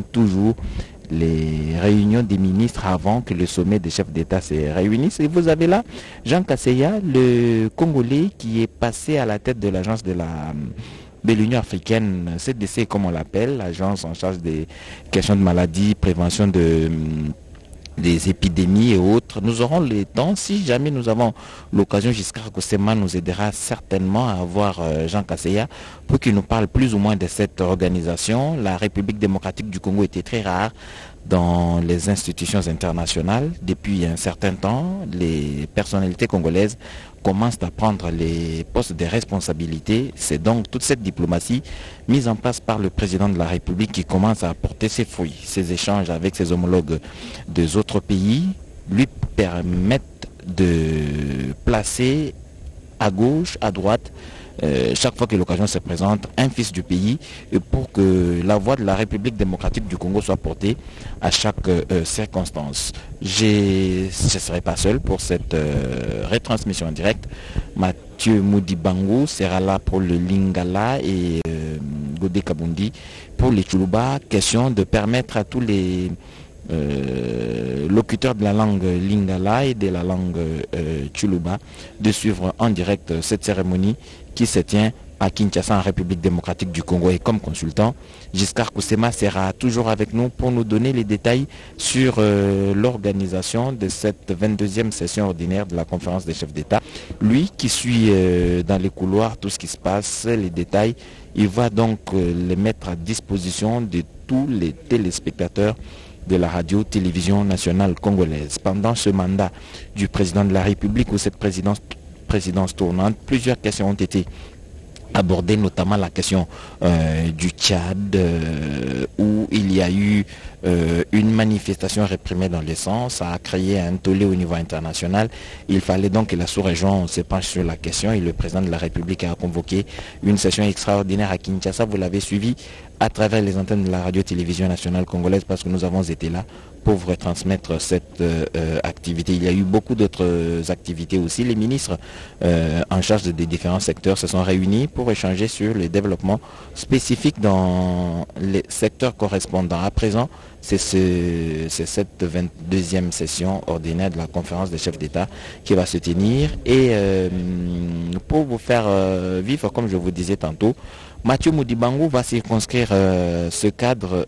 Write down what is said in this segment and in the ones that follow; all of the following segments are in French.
toujours les réunions des ministres avant que le sommet des chefs d'État se réunisse. Et vous avez là Jean Kaseya, le Congolais qui est passé à la tête de l'agence de l'Union africaine, CDC comme on l'appelle, l'agence en charge des questions de maladies, prévention des épidémies et autres. Nous aurons le temps, si jamais nous avons l'occasion, Giscard Kosema nous aidera certainement à avoir Jean Kaseya pour qu'il nous parle plus ou moins de cette organisation. La République démocratique du Congo était très rare dans les institutions internationales. Depuis un certain temps, les personnalités congolaises commencent à prendre les postes de responsabilité. C'est donc toute cette diplomatie mise en place par le président de la République qui commence à porter ses fruits. Ses échanges avec ses homologues des autres pays lui permettent de placer à gauche, à droite, chaque fois que l'occasion se présente, un fils du pays, pour que la voix de la République démocratique du Congo soit portée à chaque circonstance. Je ne serai pas seul pour cette retransmission en direct. Mathieu Modibango sera là pour le Lingala et Godé Kabundi pour les Tchoulouba. Question de permettre à tous les locuteurs de la langue Lingala et de la langue Tchoulouba de suivre en direct cette cérémonie qui se tient à Kinshasa en République démocratique du Congo. Et comme consultant, Giscard Kosema sera toujours avec nous pour nous donner les détails sur l'organisation de cette 22e session ordinaire de la conférence des chefs d'État. Lui qui suit dans les couloirs tout ce qui se passe, les détails, il va donc les mettre à disposition de tous les téléspectateurs de la radio-télévision nationale congolaise. Pendant ce mandat du président de la République ou cette présidence tournante, plusieurs questions ont été abordées, notamment la question du Tchad, où il y a eu une manifestation réprimée dans le sens, ça a créé un tollé au niveau international. Il fallait donc que la sous-région se penche sur la question et le président de la République a convoqué une session extraordinaire à Kinshasa. Vous l'avez suivi à travers les antennes de la radio-télévision nationale congolaise parce que nous avons été là pour vous retransmettre cette activité. Il y a eu beaucoup d'autres activités aussi. Les ministres en charge des différents secteurs se sont réunis pour échanger sur les développements spécifiques dans les secteurs correspondants. À présent, c'est cette 22e session ordinaire de la conférence des chefs d'État qui va se tenir. Et pour vous faire vivre, comme je vous disais tantôt, Mathieu Modibango va circonscrire ce cadre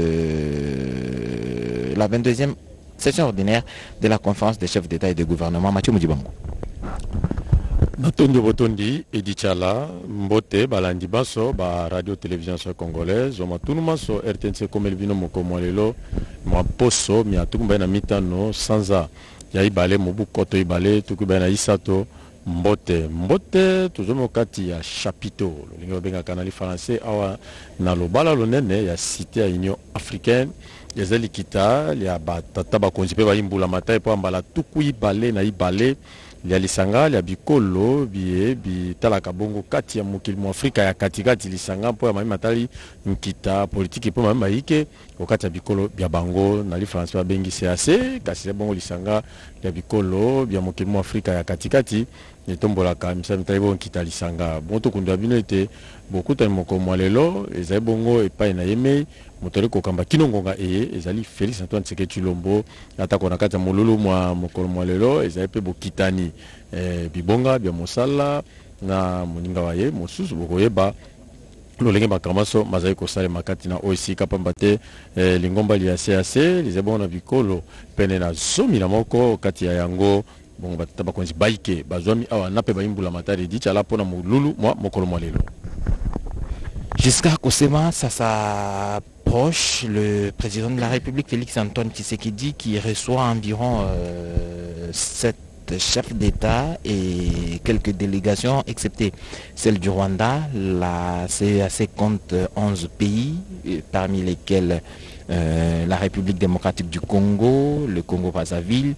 de la 22e session ordinaire de la conférence des chefs d'État et de gouvernement. Mathieu Modibango. Natondo Botondi, Edichala, Mbote, Balandi Basso, Radio Télévision Congolaise, Omatunuma, RTNC Komelvino Mokomolelo, Maposo, Miatumba Mitano, Sanza, Yaibale, Mobukoto Ibale, Tukubana Isato, Mbote, toujours mokati ya chapiteau, le benga canali français, awa na lobala lonene ya cité à Union africaine, les elikita, ya batata bakonzipe ba imbula matai po ambala tuku ibale na ibale, ya lisanga, ya bikolo, bi talaka bongo kati ya mokili mo Afrika ya katikati lisanga po ya mami matali nkita politique po mami maike, okati ya bikolo bya bango na li français ba bengi CAC, kasi bongo lisanga ya bikolo bya mokili mo Afrika ya katikati. Et tombola kam ça mitaibo nkita lisanga bonto kunda bino ete bokuta moko mwalelo ezali bongo epai na yeme motole kokamba kinongonga ezali Félix Antoine Tshisekedi Tshilombo ata kona kata molulu mwa mokolo mwalelo ezali pe bokitani bibonga bya mosala na moninga waye mosusu bokoyeba lolenge bakamaso mazali kosala makati na OIC kapamba te lingomba li ya CAC les bona bikolo pene na zomi na moko kati ya yango. Bon, bakonzi baike bazwami awa nape baimbula matari dichala pona mululu mwa mokolo mwalelo. Giscard Kosema, ça s'approche. Le président de la République, Félix Antoine Tshisekedi, qui reçoit environ 7 chefs d'État et quelques délégations, excepté celle du Rwanda. La CEAC compte 11 pays, parmi lesquels la République démocratique du Congo, le Congo-Brazzaville,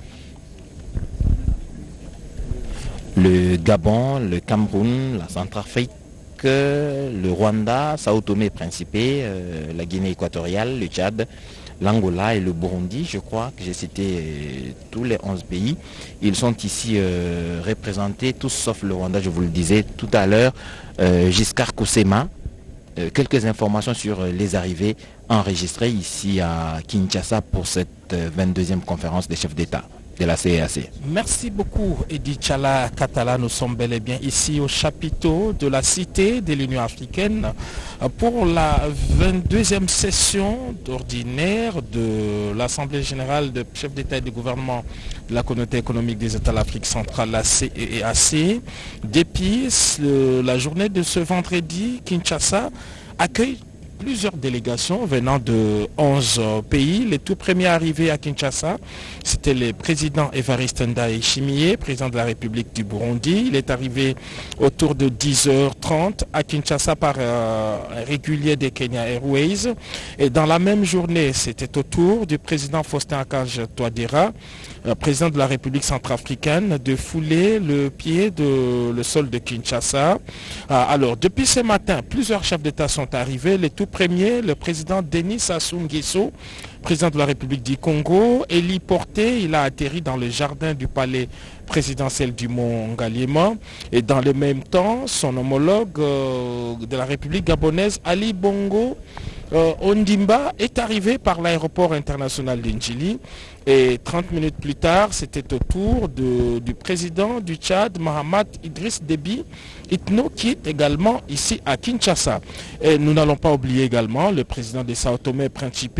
le Gabon, le Cameroun, la Centrafrique, le Rwanda, Sao Tomé et Principe, la Guinée équatoriale, le Tchad, l'Angola et le Burundi. Je crois que j'ai cité tous les 11 pays. Ils sont ici représentés, tous sauf le Rwanda, je vous le disais tout à l'heure. Giscard Kosema, quelques informations sur les arrivées enregistré ici à Kinshasa pour cette 22e conférence des chefs d'État de la CEAC. Merci beaucoup Edi Tchala Katala. Nous sommes bel et bien ici au chapiteau de la Cité de l'Union africaine pour la 22e session d'ordinaire de l'Assemblée générale des chefs d'État et de gouvernement de la communauté économique des États de l'Afrique centrale, la CEAC. Depuis la journée de ce vendredi, Kinshasa accueille plusieurs délégations venant de 11 pays. Les tout premiers arrivés à Kinshasa, c'était le président Évariste Ndayishimiye, président de la République du Burundi. Il est arrivé autour de 10h30 à Kinshasa par un régulier des Kenya Airways. Et dans la même journée, c'était au tour du président Faustin Archange Touadéra, président de la République centrafricaine, de fouler le pied de le sol de Kinshasa. Alors, depuis ce matin, plusieurs chefs d'État sont arrivés. Les tout premiers, le président Denis Sassou Nguesso, président de la République du Congo, héliporté, il a atterri dans le jardin du palais présidentiel du Mont Ngaliema. Et dans le même temps, son homologue de la République gabonaise, Ali Bongo Ondimba, est arrivé par l'aéroport international d'Indjili. Et 30 minutes plus tard, c'était au tour du président du Tchad, Mahamat Idriss Déby Itno, qui est également ici à Kinshasa. Et nous n'allons pas oublier également le président de Sao Tomé et Principe,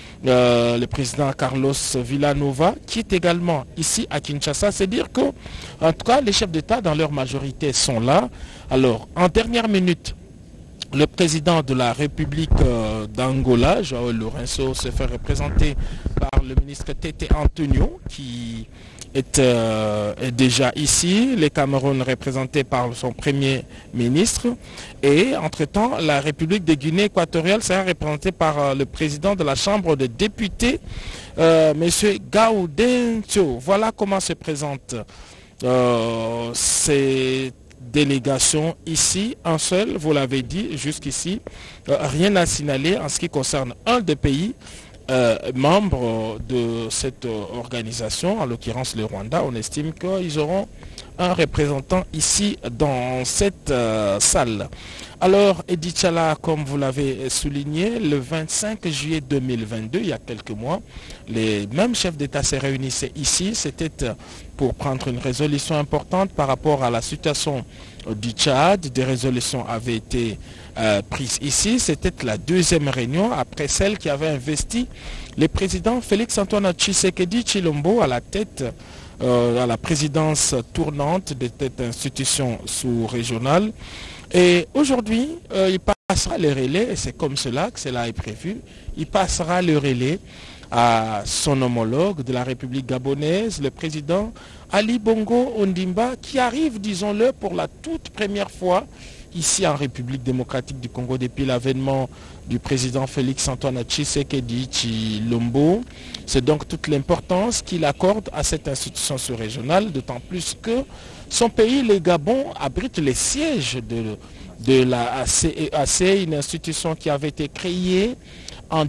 le président Carlos Villanova, qui est également ici à Kinshasa. C'est dire que, en tout cas, les chefs d'État dans leur majorité sont là. Alors, en dernière minute, le président de la République d'Angola, João Lourenço, se fait représenter par le ministre Tété Antonio, qui est déjà ici. Le Cameroun représenté par son premier ministre. Et entre-temps, la République de Guinée équatoriale sera représentée par le président de la Chambre des députés, M. Gaudencio. Voilà comment se présente ces délégation ici, un seul, vous l'avez dit jusqu'ici, rien à signaler en ce qui concerne un des pays membres de cette organisation, en l'occurrence le Rwanda. On estime qu'ils auront un représentant ici dans cette salle. Alors, Edi Tchala, comme vous l'avez souligné, le 25 juillet 2022, il y a quelques mois, les mêmes chefs d'État se réunissaient ici. C'était pour prendre une résolution importante par rapport à la situation du Tchad. Des résolutions avaient été prises ici. C'était la deuxième réunion après celle qui avait investi le président Félix-Antoine Tshisekedi Tshilombo à la tête à la présidence tournante de cette institution sous-régionale. Et aujourd'hui, il passera le relais, et c'est comme cela que cela est prévu, il passera le relais à son homologue de la République gabonaise, le président Ali Bongo Ondimba, qui arrive, disons-le, pour la toute première fois ici en République démocratique du Congo depuis l'avènement du président Félix-Antoine Tshisekedi Tshilombo. C'est donc toute l'importance qu'il accorde à cette institution sous-régionale, d'autant plus que son pays, le Gabon, abrite les sièges de la CEAC, une institution qui avait été créée en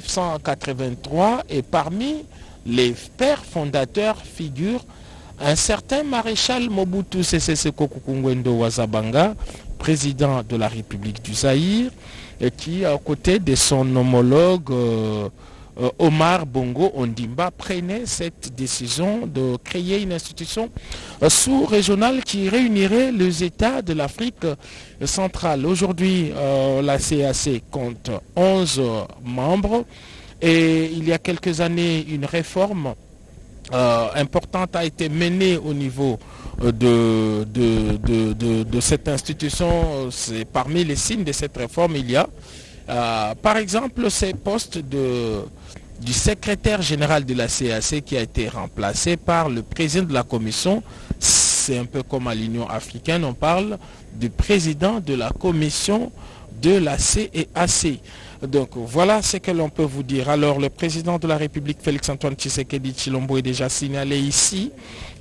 1983 et parmi les pères fondateurs figure un certain maréchal Mobutu Sese Seko Ngwendo Wazabanga, président de la République du Zaïre, et qui, à côté de son homologue Omar Bongo Ondimba, prenait cette décision de créer une institution sous-régionale qui réunirait les États de l'Afrique centrale. Aujourd'hui, la CEAC compte 11 membres et il y a quelques années, une réforme importante a été menée au niveau de cette institution. C'est parmi les signes de cette réforme, il y a par exemple ces postes du secrétaire général de la CEAC qui a été remplacé par le président de la commission. C'est un peu comme à l'Union africaine, on parle du président de la commission de la CEAC. Donc voilà ce que l'on peut vous dire. Alors le président de la République Félix-Antoine Tshisekedi Tshilombo est déjà signalé ici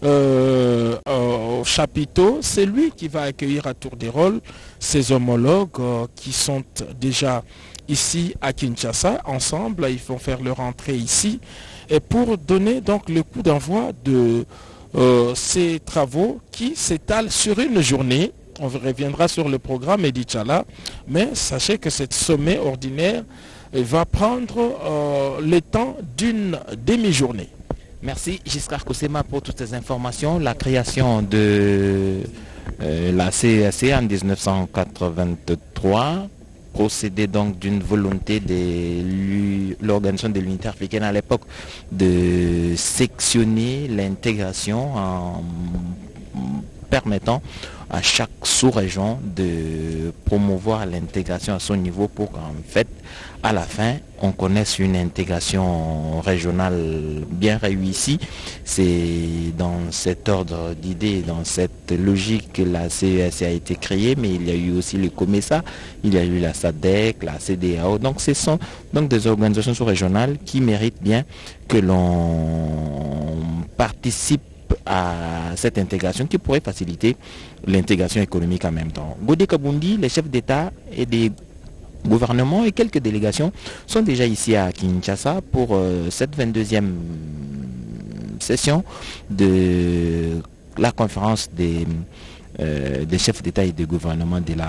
au chapiteau. C'est lui qui va accueillir à tour de rôle ses homologues qui sont déjà ici à Kinshasa. Ensemble, ils vont faire leur entrée ici et pour donner donc le coup d'envoi de ces travaux qui s'étalent sur une journée. On reviendra sur le programme Edi Tchala, mais sachez que ce sommet ordinaire va prendre le temps d'une demi-journée. Merci Giscard Koussema pour toutes ces informations. La création de la CEAC en 1983 procédait donc d'une volonté de l'Organisation de l'Unité africaine à l'époque de sectionner l'intégration en permettant à chaque sous-région de promouvoir l'intégration à son niveau pour qu'en fait, à la fin, on connaisse une intégration régionale bien réussie. C'est dans cet ordre d'idées, dans cette logique que la CEAC a été créée, mais il y a eu aussi le COMESA, il y a eu la SADC, la CEDEAO. Donc ce sont donc des organisations sous-régionales qui méritent bien que l'on participe à cette intégration qui pourrait faciliter l'intégration économique en même temps. Godé Kabundi, les chefs d'État et des gouvernements et quelques délégations sont déjà ici à Kinshasa pour cette 22e session de la conférence des chefs d'État et de gouvernement de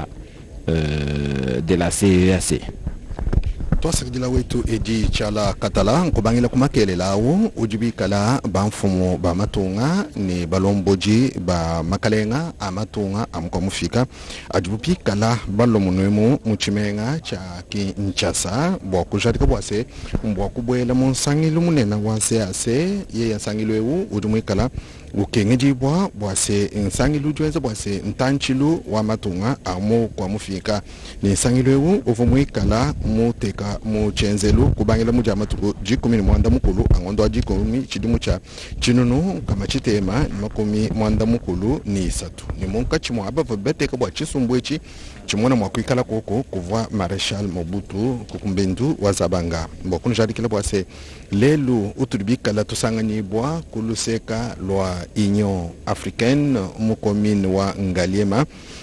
la CEAC. Twasakidila wetu edi chala katala nkubangila kumakelela awo ujibikala bamfumo ba matunga ni balomboji ba makalenga amatunga amkomufika ajubupi kala balomunwemu muchimenga cha Kinshasa bwakujarika bwase mbwakubwela munsangilu munena wanse ase ye yansangilo ewu ujumwikala ukengeji bwase nsangilu jwenza bwase ntanchilu wa matunga amu kwa mufika ni nsangilu ewu uvumwikala muteka muchenzelu kubangela muja matuko jikumi ni mwanda mukulu angondo wa jikumi chidimu cha chinunu kama chitema ni makumi mwanda mukulu ni isatu ni monka chimo haba vabeteka bwa chisumbwechi chimona mwakuikala koko kuvwa Marechal Mobutu kukumbendu wa Zabanga mbokunu jadikila bwase lelu utulibikala tusanganyi bwa kuluseka lwa Union Africaine mukomine wa Ngaliema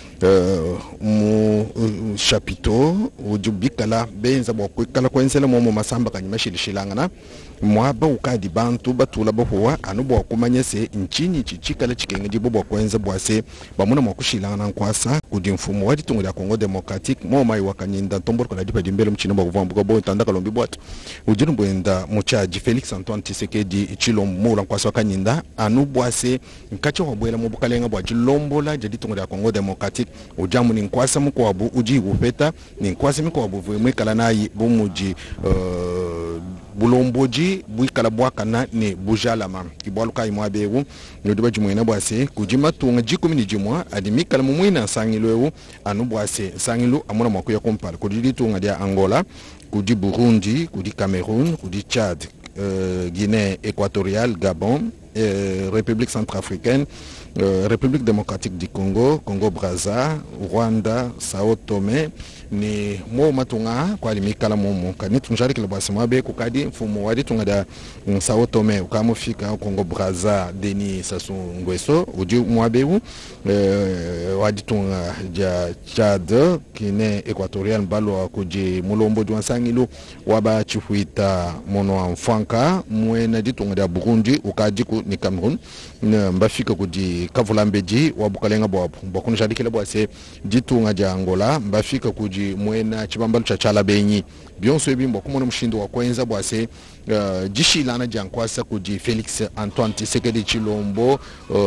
mu chapiteau ujubikala benza bokwikala kwenzela momo masamba kanyimashilishilangana mwaba ukadi bantu batula bohuwa anubo kumanyese nchini chichikala chikengeji bobo kwenza bwase bamuna mwakushilangana nkwasa kudi mfumo wadi tungu ya Congo Democratic moma iwakanyinda tomboro kana dipa dimbele mchina bwavambuka bo tandaka lombi bwatu ujunu bwenda muchaji Felix Antoine Tshisekedi chilombo mula nkwasa wakanyinda anubwase nkacho wabwela mubukalenga bwa chilombola jadi tungu ya Congo Democratic ujamu ni nkwasa mkwabu uji upeta ni nkwasa mkwabu mwekala nayi bumuji bulomboji buikala bwakana ni bujalama kibwaluka imwabewu nodiba jimwena bwase kujima tunga jikumi ni jimwa adimikala mumwina sangilo ewu anu bwase sangilo amuna mwakuya kompala kudidi tunga dia Angola kudi Burundi kudi Cameroun kudi Tchad Guinée équatoriale Gabon République centrafricaine République démocratique du Congo, Congo-Brazza, Rwanda, Sao Tome, ni mo matunga kwa limikala momo kani tunjari kile bwase mwabe kukadi mfumo wadi tunga da Sao Tome ukamufika Congo-Brazza Denis Sassou Nguesso uji mwabewu wadi tunga ja Tchad Guinée équatoriale mbalo kuji mulombo jwansangilu waba chifuita mono wa mfanka mwena di tunga da Burundi ukadiku ni Cameroun mbafika kuji kavulambeji wabukalenga bwabu mbakunu jadikile bwase jitunga ja Angola mbafika kuji mwena chibambalu cha chala benyi bionso ebimbo kumona mushindo wa kwenza bwase jishilana jankwasa kuji Felix Antoine Tshisekedi chilombo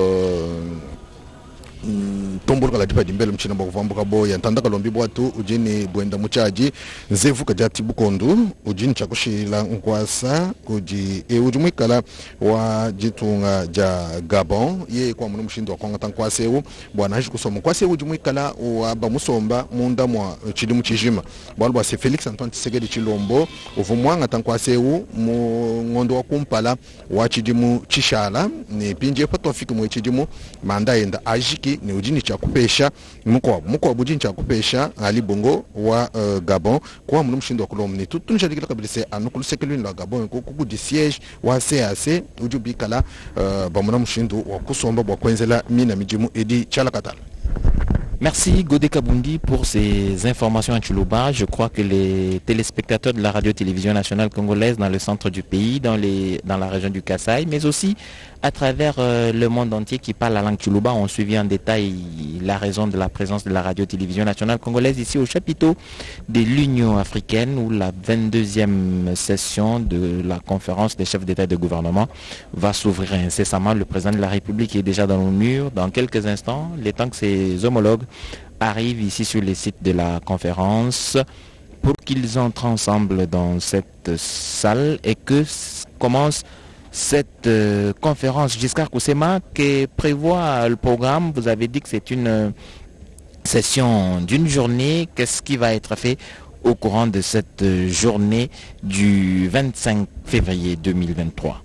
tombolo kala dipa dimbele mchina bakuvambuka boya ntandaka lombi bwatu ujini bwenda muchaji nzevu kajati bukondu ujini chakushila nkwasa kuji ujumwikala wa jitunga ja Gabon ye kwa munu mshindo wa konga tankwasewu bwana haji kusoma kwasewu ujumwikala wa bamusomba munda mwa chidimu chijima bwana bwase Felix Antoine Tshisekedi chilombo uvumwanga tankwasewu mu ngondo wa kumpala wa chidimu chishala ni pinje pato afiki mwe chidimu manda enda ajiki ni ujini cha kupesha mukwa bujini cha kupesha ali bongo wa Gabon kwa munu mshindo wa kulomni tutunjadikila kabilise anukulusekelwini la Gabon kukuji siege wa CAC ujubikala bamuna mshindo wa kusomba bwa kwenzela mina mijimu edi chala katala. Merci Godé Kabundi pour ces informations à Tchoulouba. Je crois que les téléspectateurs de la radio-télévision nationale congolaise dans le centre du pays, dans la région du Kasaï, mais aussi à travers le monde entier qui parle la langue Tchoulouba, ont suivi en détail la raison de la présence de la radio-télévision nationale congolaise ici au chapiteau de l'Union africaine, où la 22e session de la conférence des chefs d'État et de gouvernement va s'ouvrir incessamment. Le président de la République est déjà dans nos murs. Dans quelques instants, le temps que ses homologues arrivent ici sur les sites de la conférence pour qu'ils entrent ensemble dans cette salle et que commence cette conférence. Giscard Koussema, que prévoit le programme, vous avez dit que c'est une session d'une journée. Qu'est-ce qui va être fait au courant de cette journée du 25 février 2023?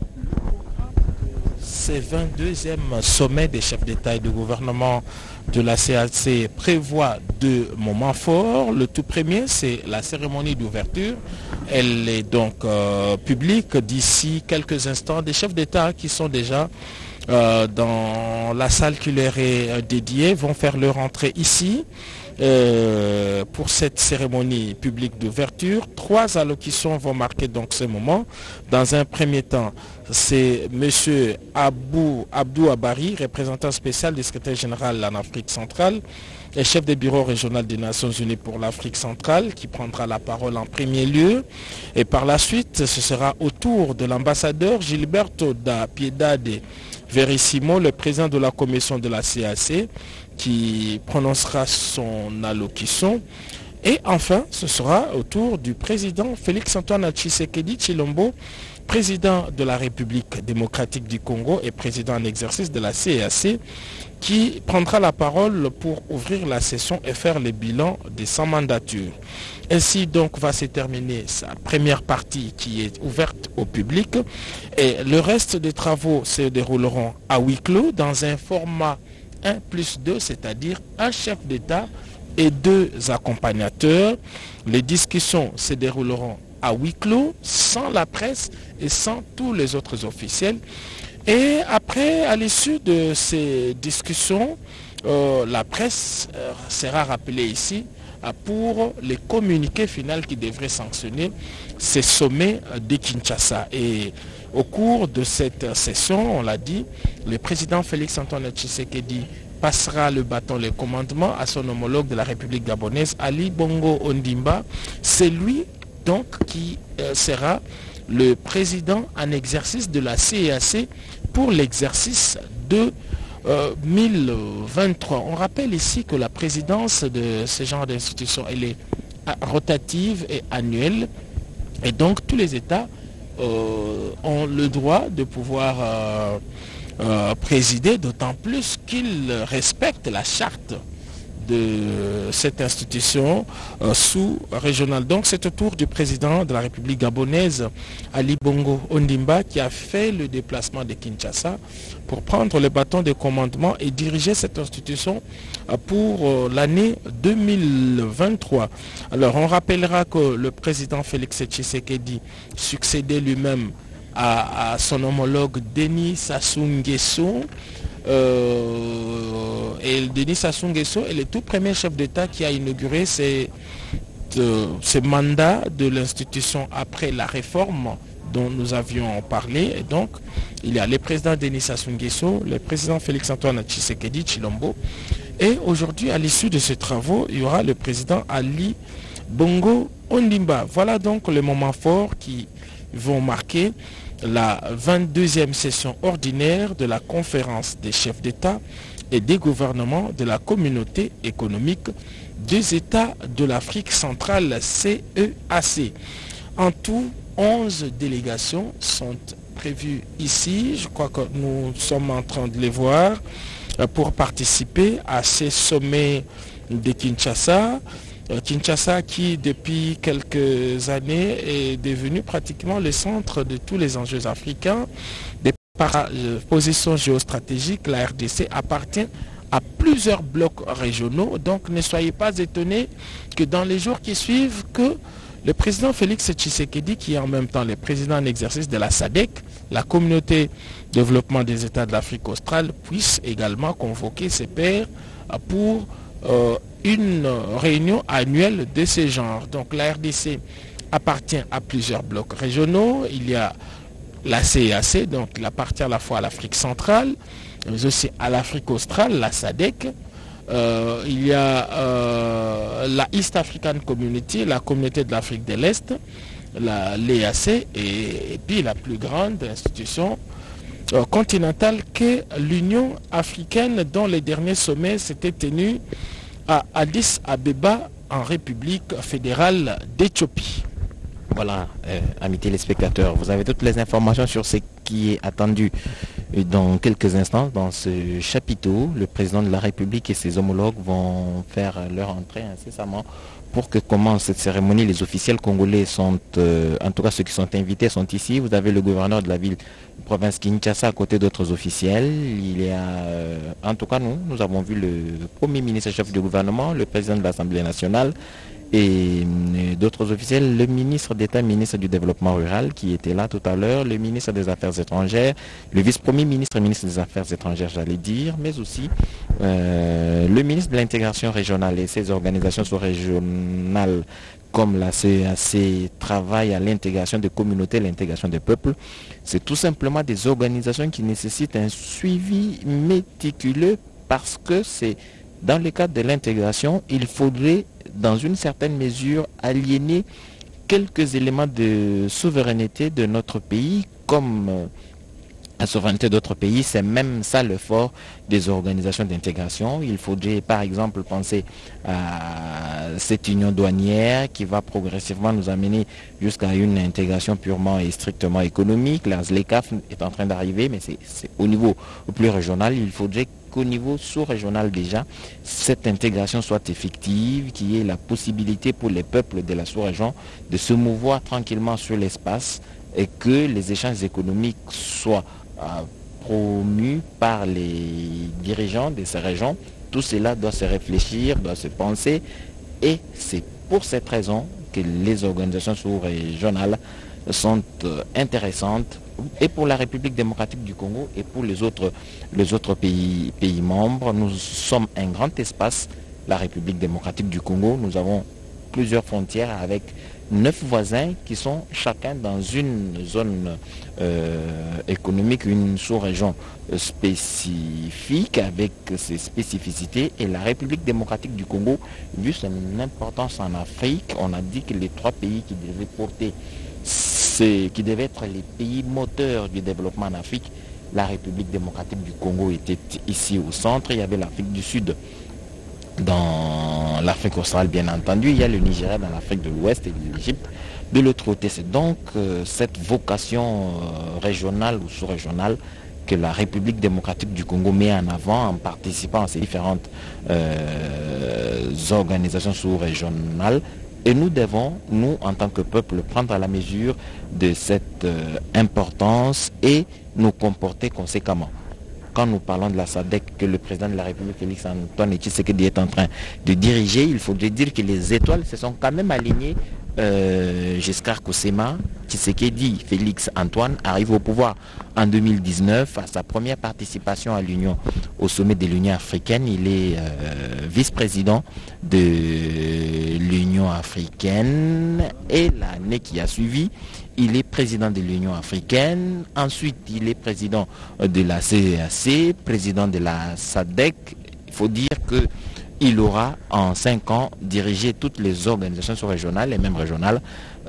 Ce 22e sommet des chefs d'État et de gouvernement de la CAC prévoit deux moments forts. Le tout premier, c'est la cérémonie d'ouverture. Elle est donc publique d'ici quelques instants. Des chefs d'État qui sont déjà dans la salle qui leur est dédiée vont faire leur entrée ici pour cette cérémonie publique d'ouverture. 3 allocutions vont marquer donc ce moment. Dans un premier temps, c'est M. Abdou Abari, représentant spécial du secrétaire général en Afrique centrale et chef des bureaux régionaux des Nations Unies pour l'Afrique centrale, qui prendra la parole en premier lieu. Et par la suite, ce sera au tour de l'ambassadeur Gilberto da Piedade Verissimo, le président de la commission de la CAC, qui prononcera son allocution. Et enfin, ce sera au tour du président Félix-Antoine Tshisekedi Tshilombo, président de la République démocratique du Congo et président en exercice de la CAC, qui prendra la parole pour ouvrir la session et faire le bilan des 100 mandatures. Ainsi donc va se terminer sa première partie qui est ouverte au public, et le reste des travaux se dérouleront à huis clos dans un format 1+2, c'est-à-dire un chef d'État et 2 accompagnateurs. Les discussions se dérouleront à huis clos, sans la presse et sans tous les autres officiels. Et après, à l'issue de ces discussions, la presse sera rappelée ici pour les communiqués finaux qui devraient sanctionner ces sommets de Kinshasa. Et au cours de cette session, on l'a dit, le président Félix-Antoine Tshisekedi passera le bâton, le commandement à son homologue de la République gabonaise, Ali Bongo Ondimba. C'est lui donc qui sera le président en exercice de la CAC pour l'exercice de 2023. On rappelle ici que la présidence de ce genre d'institution, elle est rotative et annuelle, et donc tous les États ont le droit de pouvoir présider, d'autant plus qu'ils respectent la charte de cette institution sous-régionale. Donc c'est au tour du président de la République gabonaise, Ali Bongo Ondimba, qui a fait le déplacement de Kinshasa pour prendre le bâton de commandement et diriger cette institution pour l'année 2023. Alors on rappellera que le président Félix Tshisekedi succédait lui-même à son homologue Denis Sassou Nguesso. Et Denis Sassou Nguesso est le tout premier chef d'État qui a inauguré ce mandat de l'institution après la réforme dont nous avions parlé. Et donc, il y a le président Denis Sassou Nguesso, le président Félix-Antoine Tshisekedi Tshilombo. Et aujourd'hui, à l'issue de ces travaux, il y aura le président Ali Bongo Ondimba. Voilà donc les moments forts qui vont marquer la 22e session ordinaire de la conférence des chefs d'État et des gouvernements de la communauté économique des États de l'Afrique centrale, CEAC. En tout, 11 délégations sont prévues ici. Je crois que nous sommes en train de les voir pour participer à ces sommets de Kinshasa. Kinshasa qui depuis quelques années est devenu pratiquement le centre de tous les enjeux africains. Par position géostratégique, la RDC appartient à plusieurs blocs régionaux. Donc ne soyez pas étonnés que dans les jours qui suivent, que le président Félix Tshisekedi, qui est en même temps le président en exercice de la SADC, la communauté de développement des États de l'Afrique australe, puisse également convoquer ses pairs pour une réunion annuelle de ce genre. Donc la RDC appartient à plusieurs blocs régionaux. Il y a la CEAC, donc il appartient à la fois à l'Afrique centrale, mais aussi à l'Afrique australe, la SADC. Il y a la East African Community, la communauté de l'Afrique de l'Est, l'EAC, et puis la plus grande institution continentale qu'est l'Union africaine, dont les derniers sommets s'étaient tenus à Addis Abeba, en République fédérale d'Éthiopie. Voilà, amis téléspectateurs, vous avez toutes les informations sur ce qui est attendu dans quelques instants. Dans ce chapiteau, le président de la République et ses homologues vont faire leur entrée incessamment pour que commence cette cérémonie. Les officiels congolais sont, en tout cas ceux qui sont invités sont ici. Vous avez le gouverneur de la ville, province Kinshasa, à côté d'autres officiels. Il y a, en tout cas nous avons vu le premier ministre chef du gouvernement, le président de l'Assemblée nationale, et d'autres officiels, le ministre d'État, ministre du Développement rural qui était là tout à l'heure, le ministre des Affaires étrangères, le vice-premier ministre, ministre des Affaires étrangères, j'allais dire, mais aussi le ministre de l'intégration régionale et ses organisations sous-régionales comme la CEAC travaillent à l'intégration des communautés, l'intégration des peuples. C'est tout simplement des organisations qui nécessitent un suivi méticuleux parce que c'est dans le cadre de l'intégration, il faudrait dans une certaine mesure aliéner quelques éléments de souveraineté de notre pays comme la souveraineté d'autres pays. C'est même ça le fort des organisations d'intégration. Il faudrait par exemple penser à cette union douanière qui va progressivement nous amener jusqu'à une intégration purement et strictement économique. La ZLECAf est en train d'arriver, mais c'est au niveau plus régional. Il faudrait qu'au niveau sous-régional déjà, cette intégration soit effective, qu'il y ait la possibilité pour les peuples de la sous-région de se mouvoir tranquillement sur l'espace et que les échanges économiques soient promus par les dirigeants de ces régions. Tout cela doit se réfléchir, doit se penser, et c'est pour cette raison que les organisations sous-régionales sont intéressantes et pour la République démocratique du Congo et pour les autres pays membres. Nous sommes un grand espace, la République démocratique du Congo. Nous avons plusieurs frontières avec 9 voisins qui sont chacun dans une zone économique, une sous-région spécifique avec ses spécificités. Et la République démocratique du Congo, vu son importance en Afrique, on a dit que les 3 pays qui devaient porter, qui devaient être les pays moteurs du développement en Afrique, la République démocratique du Congo était ici au centre. Il y avait l'Afrique du Sud dans l'Afrique australe, bien entendu. Il y a le Nigeria dans l'Afrique de l'Ouest et l'Égypte de l'autre côté. C'est donc cette vocation régionale ou sous-régionale que la République démocratique du Congo met en avant en participant à ces différentes organisations sous-régionales. Et nous devons, nous, en tant que peuple, prendre à la mesure de cette importance et nous comporter conséquemment. Quand nous parlons de la SADC que le président de la République, Félix Antoine Tshisekedi, est en train de diriger, il faudrait dire que les étoiles se sont quand même alignées. Giscard Koussema, Tshisekedi, Félix Antoine arrive au pouvoir en 2019 à sa première participation à l'Union, au sommet de l'Union africaine. Il est vice-président de l'Union africaine et l'année qui a suivi, il est président de l'Union africaine. Ensuite, il est président de la CEAC, président de la SADC. Il faut dire que il aura en 5 ans dirigé toutes les organisations sous-régionales et même régionales,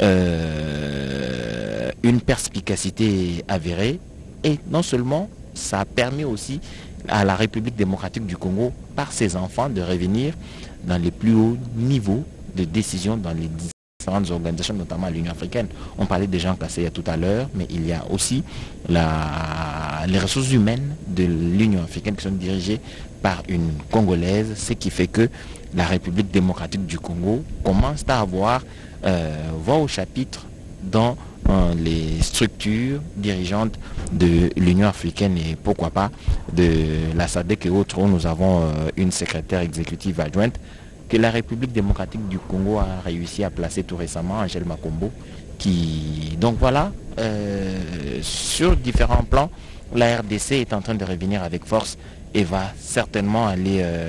une perspicacité avérée. Et non seulement, ça a permis aussi à la République démocratique du Congo, par ses enfants, de revenir dans les plus hauts niveaux de décision dans les différentes organisations, notamment l'Union africaine. On parlait des gens cassés tout à l'heure, mais il y a aussi les ressources humaines de l'Union africaine qui sont dirigées par une Congolaise, ce qui fait que la République démocratique du Congo commence à avoir voix au chapitre dans les structures dirigeantes de l'Union africaine et pourquoi pas de la SADC et autres, où nous avons une secrétaire exécutive adjointe que la République démocratique du Congo a réussi à placer tout récemment, Angèle Makombo, qui... Donc voilà, sur différents plans, la RDC est en train de revenir avec force et va certainement aller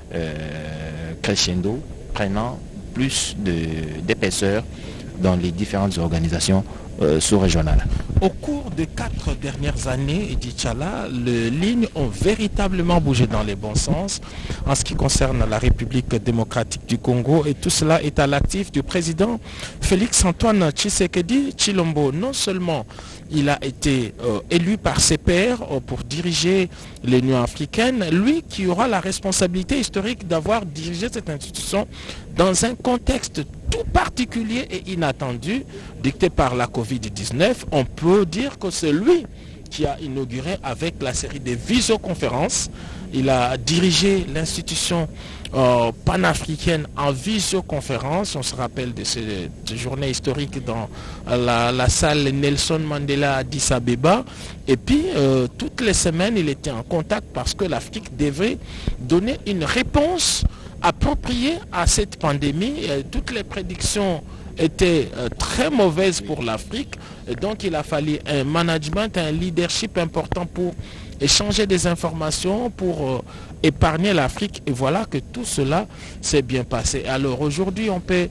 crescendo, prenant plus d'épaisseur dans les différentes organisations sous-régionales. Au cours des 4 dernières années, dit Tchala, les lignes ont véritablement bougé dans les bons sens en ce qui concerne la République démocratique du Congo, et tout cela est à l'actif du président Félix-Antoine Tshisekedi Tshilombo. Non seulement il a été élu par ses pairs pour diriger l'Union africaine, lui qui aura la responsabilité historique d'avoir dirigé cette institution dans un contexte tout particulier et inattendu, dicté par la Covid-19. On peut dire que c'est lui qui a inauguré avec la série des visioconférences. Il a dirigé l'institution panafricaine en visioconférence. On se rappelle de cette journée historique dans la salle Nelson Mandela à Addis Abeba. Et puis, toutes les semaines, il était en contact parce que l'Afrique devait donner une réponse appropriée à cette pandémie. Toutes les prédictions étaient très mauvaises pour l'Afrique. Donc, il a fallu un management, un leadership important pour échanger des informations, pour épargner l'Afrique. Et voilà que tout cela s'est bien passé. Alors aujourd'hui, on peut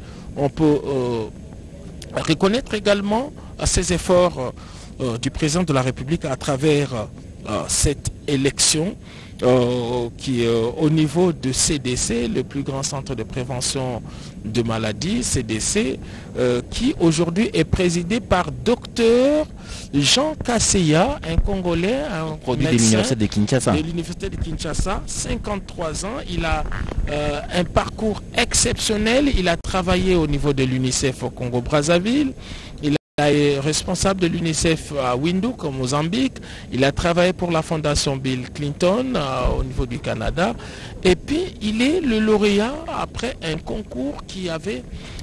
reconnaître également ces efforts du président de la République à travers cette élection qui est au niveau de CDC, le plus grand centre de prévention de maladies, CDC, qui aujourd'hui est présidé par Dr Jean Kasseya, un Congolais, un produit de l'Université de Kinshasa. De l'Université de Kinshasa, 53 ans, il a un parcours exceptionnel, il a travaillé au niveau de l'UNICEF au Congo-Brazzaville, il est responsable de l'UNICEF à Windhoek, au Mozambique. Il a travaillé pour la fondation Bill Clinton au niveau du Canada. Et puis, il est le lauréat après un concours qui avait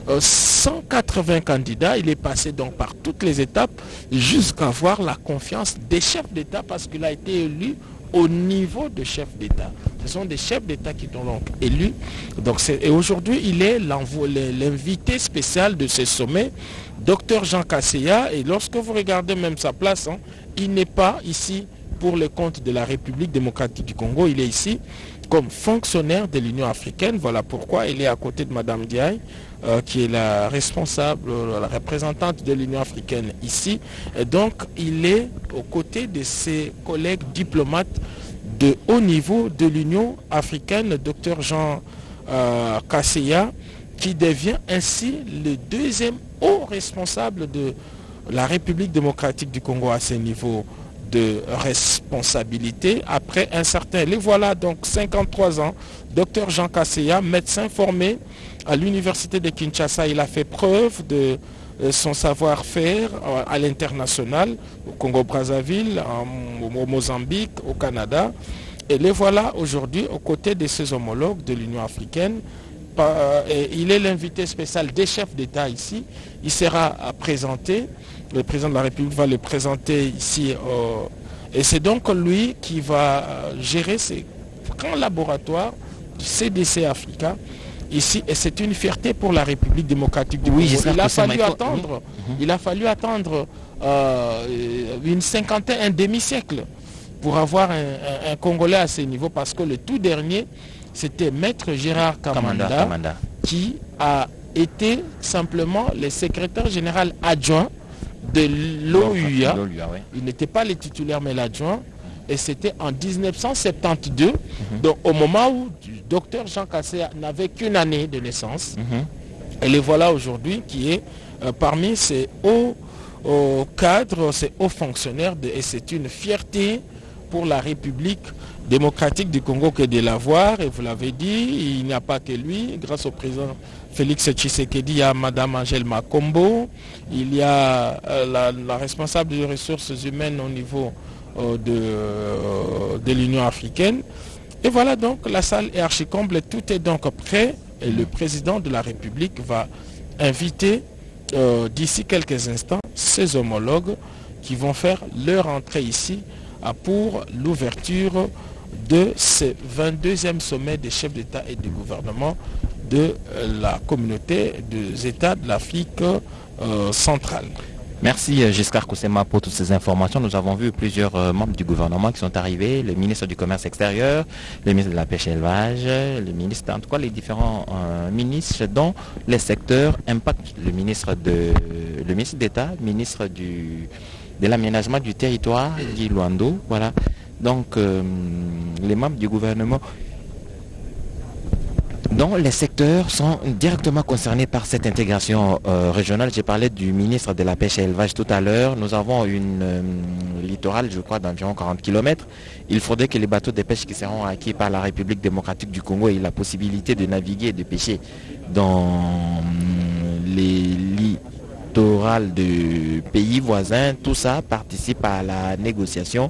180 candidats. Il est passé donc par toutes les étapes jusqu'à avoir la confiance des chefs d'État parce qu'il a été élu au niveau de chef d'État. Ce sont des chefs d'État qui l'ont donc élu. Donc, et aujourd'hui, il est l'invité spécial de ce sommet, Dr Jean Kasseya. Et lorsque vous regardez même sa place, il n'est pas ici pour le compte de la République démocratique du Congo. Il est ici comme fonctionnaire de l'Union africaine. Voilà pourquoi il est à côté de Mme Diaye, qui est la responsable, la représentante de l'Union africaine ici. Et donc, il est aux côtés de ses collègues diplomates de haut niveau de l'Union africaine, Dr Jean Kasseya, qui devient ainsi le deuxième haut responsable de la République démocratique du Congo à ce niveau de responsabilité. Après un certain, les voilà donc 53 ans, Dr Jean Kasseya, médecin formé à l'université de Kinshasa. Il a fait preuve de son savoir-faire à l'international, au Congo-Brazzaville, au Mozambique, au Canada. Et les voilà aujourd'hui aux côtés de ses homologues de l'Union africaine. Il est l'invité spécial des chefs d'État ici. Il sera présenté, le président de la République va le présenter ici. Et c'est donc lui qui va gérer ces grands laboratoires du CDC Africa ici. Et c'est une fierté pour la République démocratique du Congo. Il a fallu attendre une cinquantaine, un demi-siècle pour avoir un Congolais à ce niveau, parce que le tout dernier, c'était Maître Gérard Kamanda, qui a été simplement le secrétaire général adjoint de l'OUA. Il n'était pas le titulaire mais l'adjoint. Et c'était en 1972, donc au moment où le docteur Jean Kasseya n'avait qu'une année de naissance. Et le voilà aujourd'hui qui est parmi ces hauts cadres, ces hauts fonctionnaires. Et c'est une fierté pour la République démocratique du Congo que de l'avoir. Et vous l'avez dit, il n'y a pas que lui. Grâce au président Félix Tshisekedi, il y a Mme Angèle Makombo, il y a la responsable des ressources humaines au niveau de l'Union africaine. Et voilà donc, la salle est archi-comble, tout est donc prêt. Et le président de la République va inviter d'ici quelques instants ses homologues qui vont faire leur entrée ici pour l'ouverture de ce 22e sommet des chefs d'État et de gouvernement de la communauté des États de l'Afrique centrale. Merci Giscard Koussema pour toutes ces informations. Nous avons vu plusieurs membres du gouvernement qui sont arrivés, le ministre du Commerce extérieur, le ministre de la Pêche et l'Élevage, le ministre, en tout cas les différents ministres dont les secteurs impactent le ministre d'État, ministre de l'aménagement du territoire, Guy Luando. Voilà. Donc les membres du gouvernement dont les secteurs sont directement concernés par cette intégration régionale. J'ai parlé du ministre de la Pêche et l'Élevage tout à l'heure. Nous avons une littorale, je crois, d'environ 40 km. Il faudrait que les bateaux de pêche qui seront acquis par la République démocratique du Congo aient la possibilité de naviguer et de pêcher dans les littorales de pays voisins. Tout ça participe à la négociation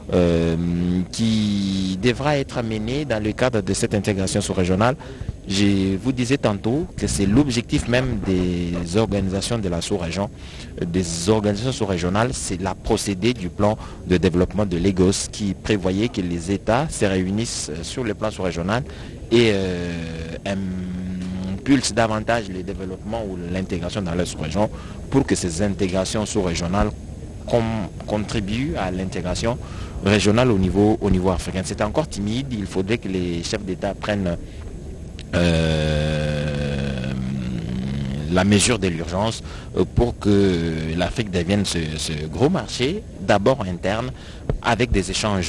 qui devra être menée dans le cadre de cette intégration sous-régionale. Je vous disais tantôt que c'est l'objectif même des organisations de la sous-région, des organisations sous-régionales, c'est la procédée du plan de développement de Lagos qui prévoyait que les États se réunissent sur le plan sous-régional et impulsent davantage le développement ou l'intégration dans la sous-région pour que ces intégrations sous-régionales contribuent à l'intégration régionale au niveau africain. C'est encore timide, il faudrait que les chefs d'État prennent la mesure de l'urgence pour que l'Afrique devienne ce gros marché, d'abord interne, avec des échanges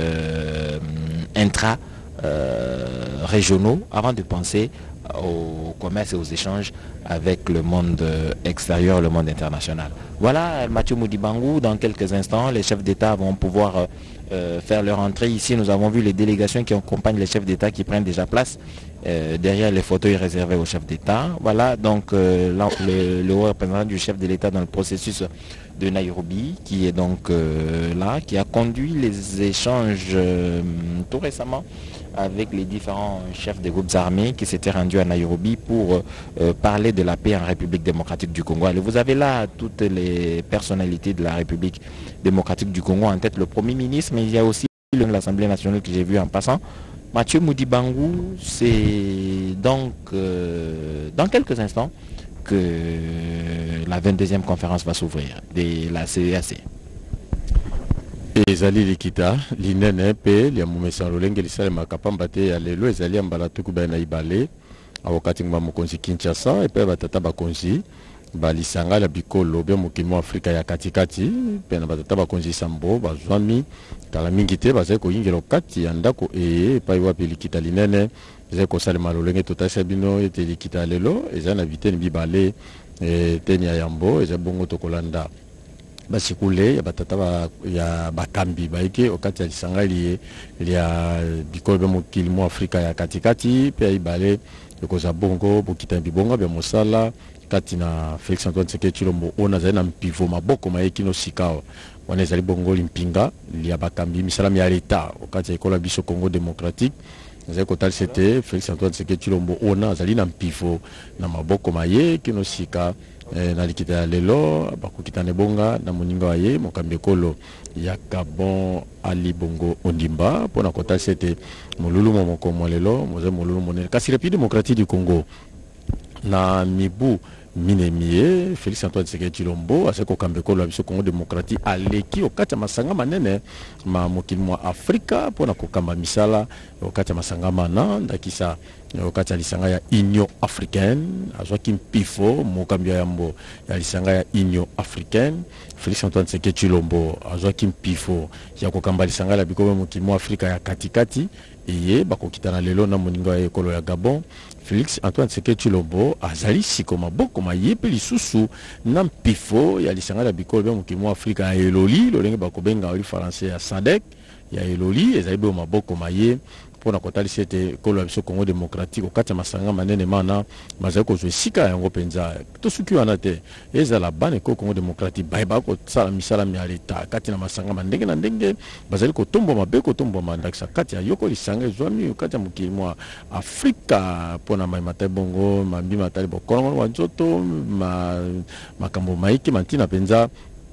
intra-régionaux, avant de penser au commerce et aux échanges avec le monde extérieur, le monde international. Voilà, Mathieu Moudibangou, dans quelques instants, les chefs d'État vont pouvoir faire leur entrée ici. Nous avons vu les délégations qui accompagnent les chefs d'État qui prennent déjà place derrière les fauteuils réservés aux chefs d'État. Voilà, donc le haut représentant du chef de l'État dans le processus de Nairobi, qui est donc là, qui a conduit les échanges tout récemment avec les différents chefs des groupes armés qui s'étaient rendus à Nairobi pour parler de la paix en République démocratique du Congo. Alors, vous avez là toutes les personnalités de la République démocratique du Congo, en tête le Premier ministre, mais il y a aussi l'Assemblée nationale que j'ai vu en passant. Mathieu Moudibangou, c'est donc dans quelques instants que la 22e conférence va s'ouvrir de la CEAC. ezali likita linene pe lia mumesa lolenge lisalema kapamba te ya lelo ezali ambala tuku bana ibale awokati ngwa mokonzi Kinshasa epe batata bakonzi balisanga la bikolo bya mokimo Afrika ya katikati pe na batata bakonzi sambo bazwami kala mingi te bazali koyingela okati ya ndako epai wapi likita linene ezali kosalema lolenge totasa bino ete likita lelo ezali na viteni bibale teni ya yambo ezali bongo tokolanda basikule ya batata ya bakambi baike okati ya lisanga ya bikolo bya mokili mo Afrika ya katikati pe ibale ekoza bongo bokita bibonga bya mosala kati na Félix Antoine Tshisekedi Tshilombo ona zali na mpivo maboko mayeki no sikao wana ezali bongo limpinga ya bakambi misala ya leta okati ya ekola biso Congo démocratique ezali kotalisa ete Félix Antoine Tshisekedi Tshilombo ona azali na mpivo na maboko mayeki no sika na likita ya lelo bakokitana bonga na moninga wa ye mokambi ekolo ya Gabon Ali Bongo Ondimba mpona kotalisa ete molulu moko mo lelo moza molulu monene kasi République démocratique du Congo na mibu minemie Félix Antoine Tshisekedi Tshilombo aseko kambekolo biso Congo démocratique aleki okati masanga manene ma mokili mwa Afrika pona kokamba misala okati masanga mana ndakisa okati lisanga ya Union africaine azwaki mpifo mokambi ya yambo ya lisanga ya Union africaine Félix Antoine Tshisekedi Tshilombo azwaki mpifo ya kokamba lisanga la bikolo mokili mwa Afrika ya katikati eye bakokitana lelo na moninga ya ekolo ya Gabon Félix Antoine Tshisekedi Tshilombo azali siko maboko mayepe lisusu na mpifo ya lisanga la bikolo bya mokili mwa Afrika ya eloli lolenge bakobenga oli français ya SADC ya eloli ezali be maboko maye pona kotalisa ete ekolo ya biso Congo démocratique okati ya masanga manene mana bazali kozwa esika yango mpenza tosuki wana te ezala bana ekolo Congo démocratique bayeba kosala misala ya leta kati na masanga mandenge na ndenge bazali kotombwa mabe kotombwa mandakisa kati ya yoko lisanga ezwami kati ya mokili mwa Afrika pona maimata bongo mambi matali bokolongo wa nzoto makambo maiki mantina mpenza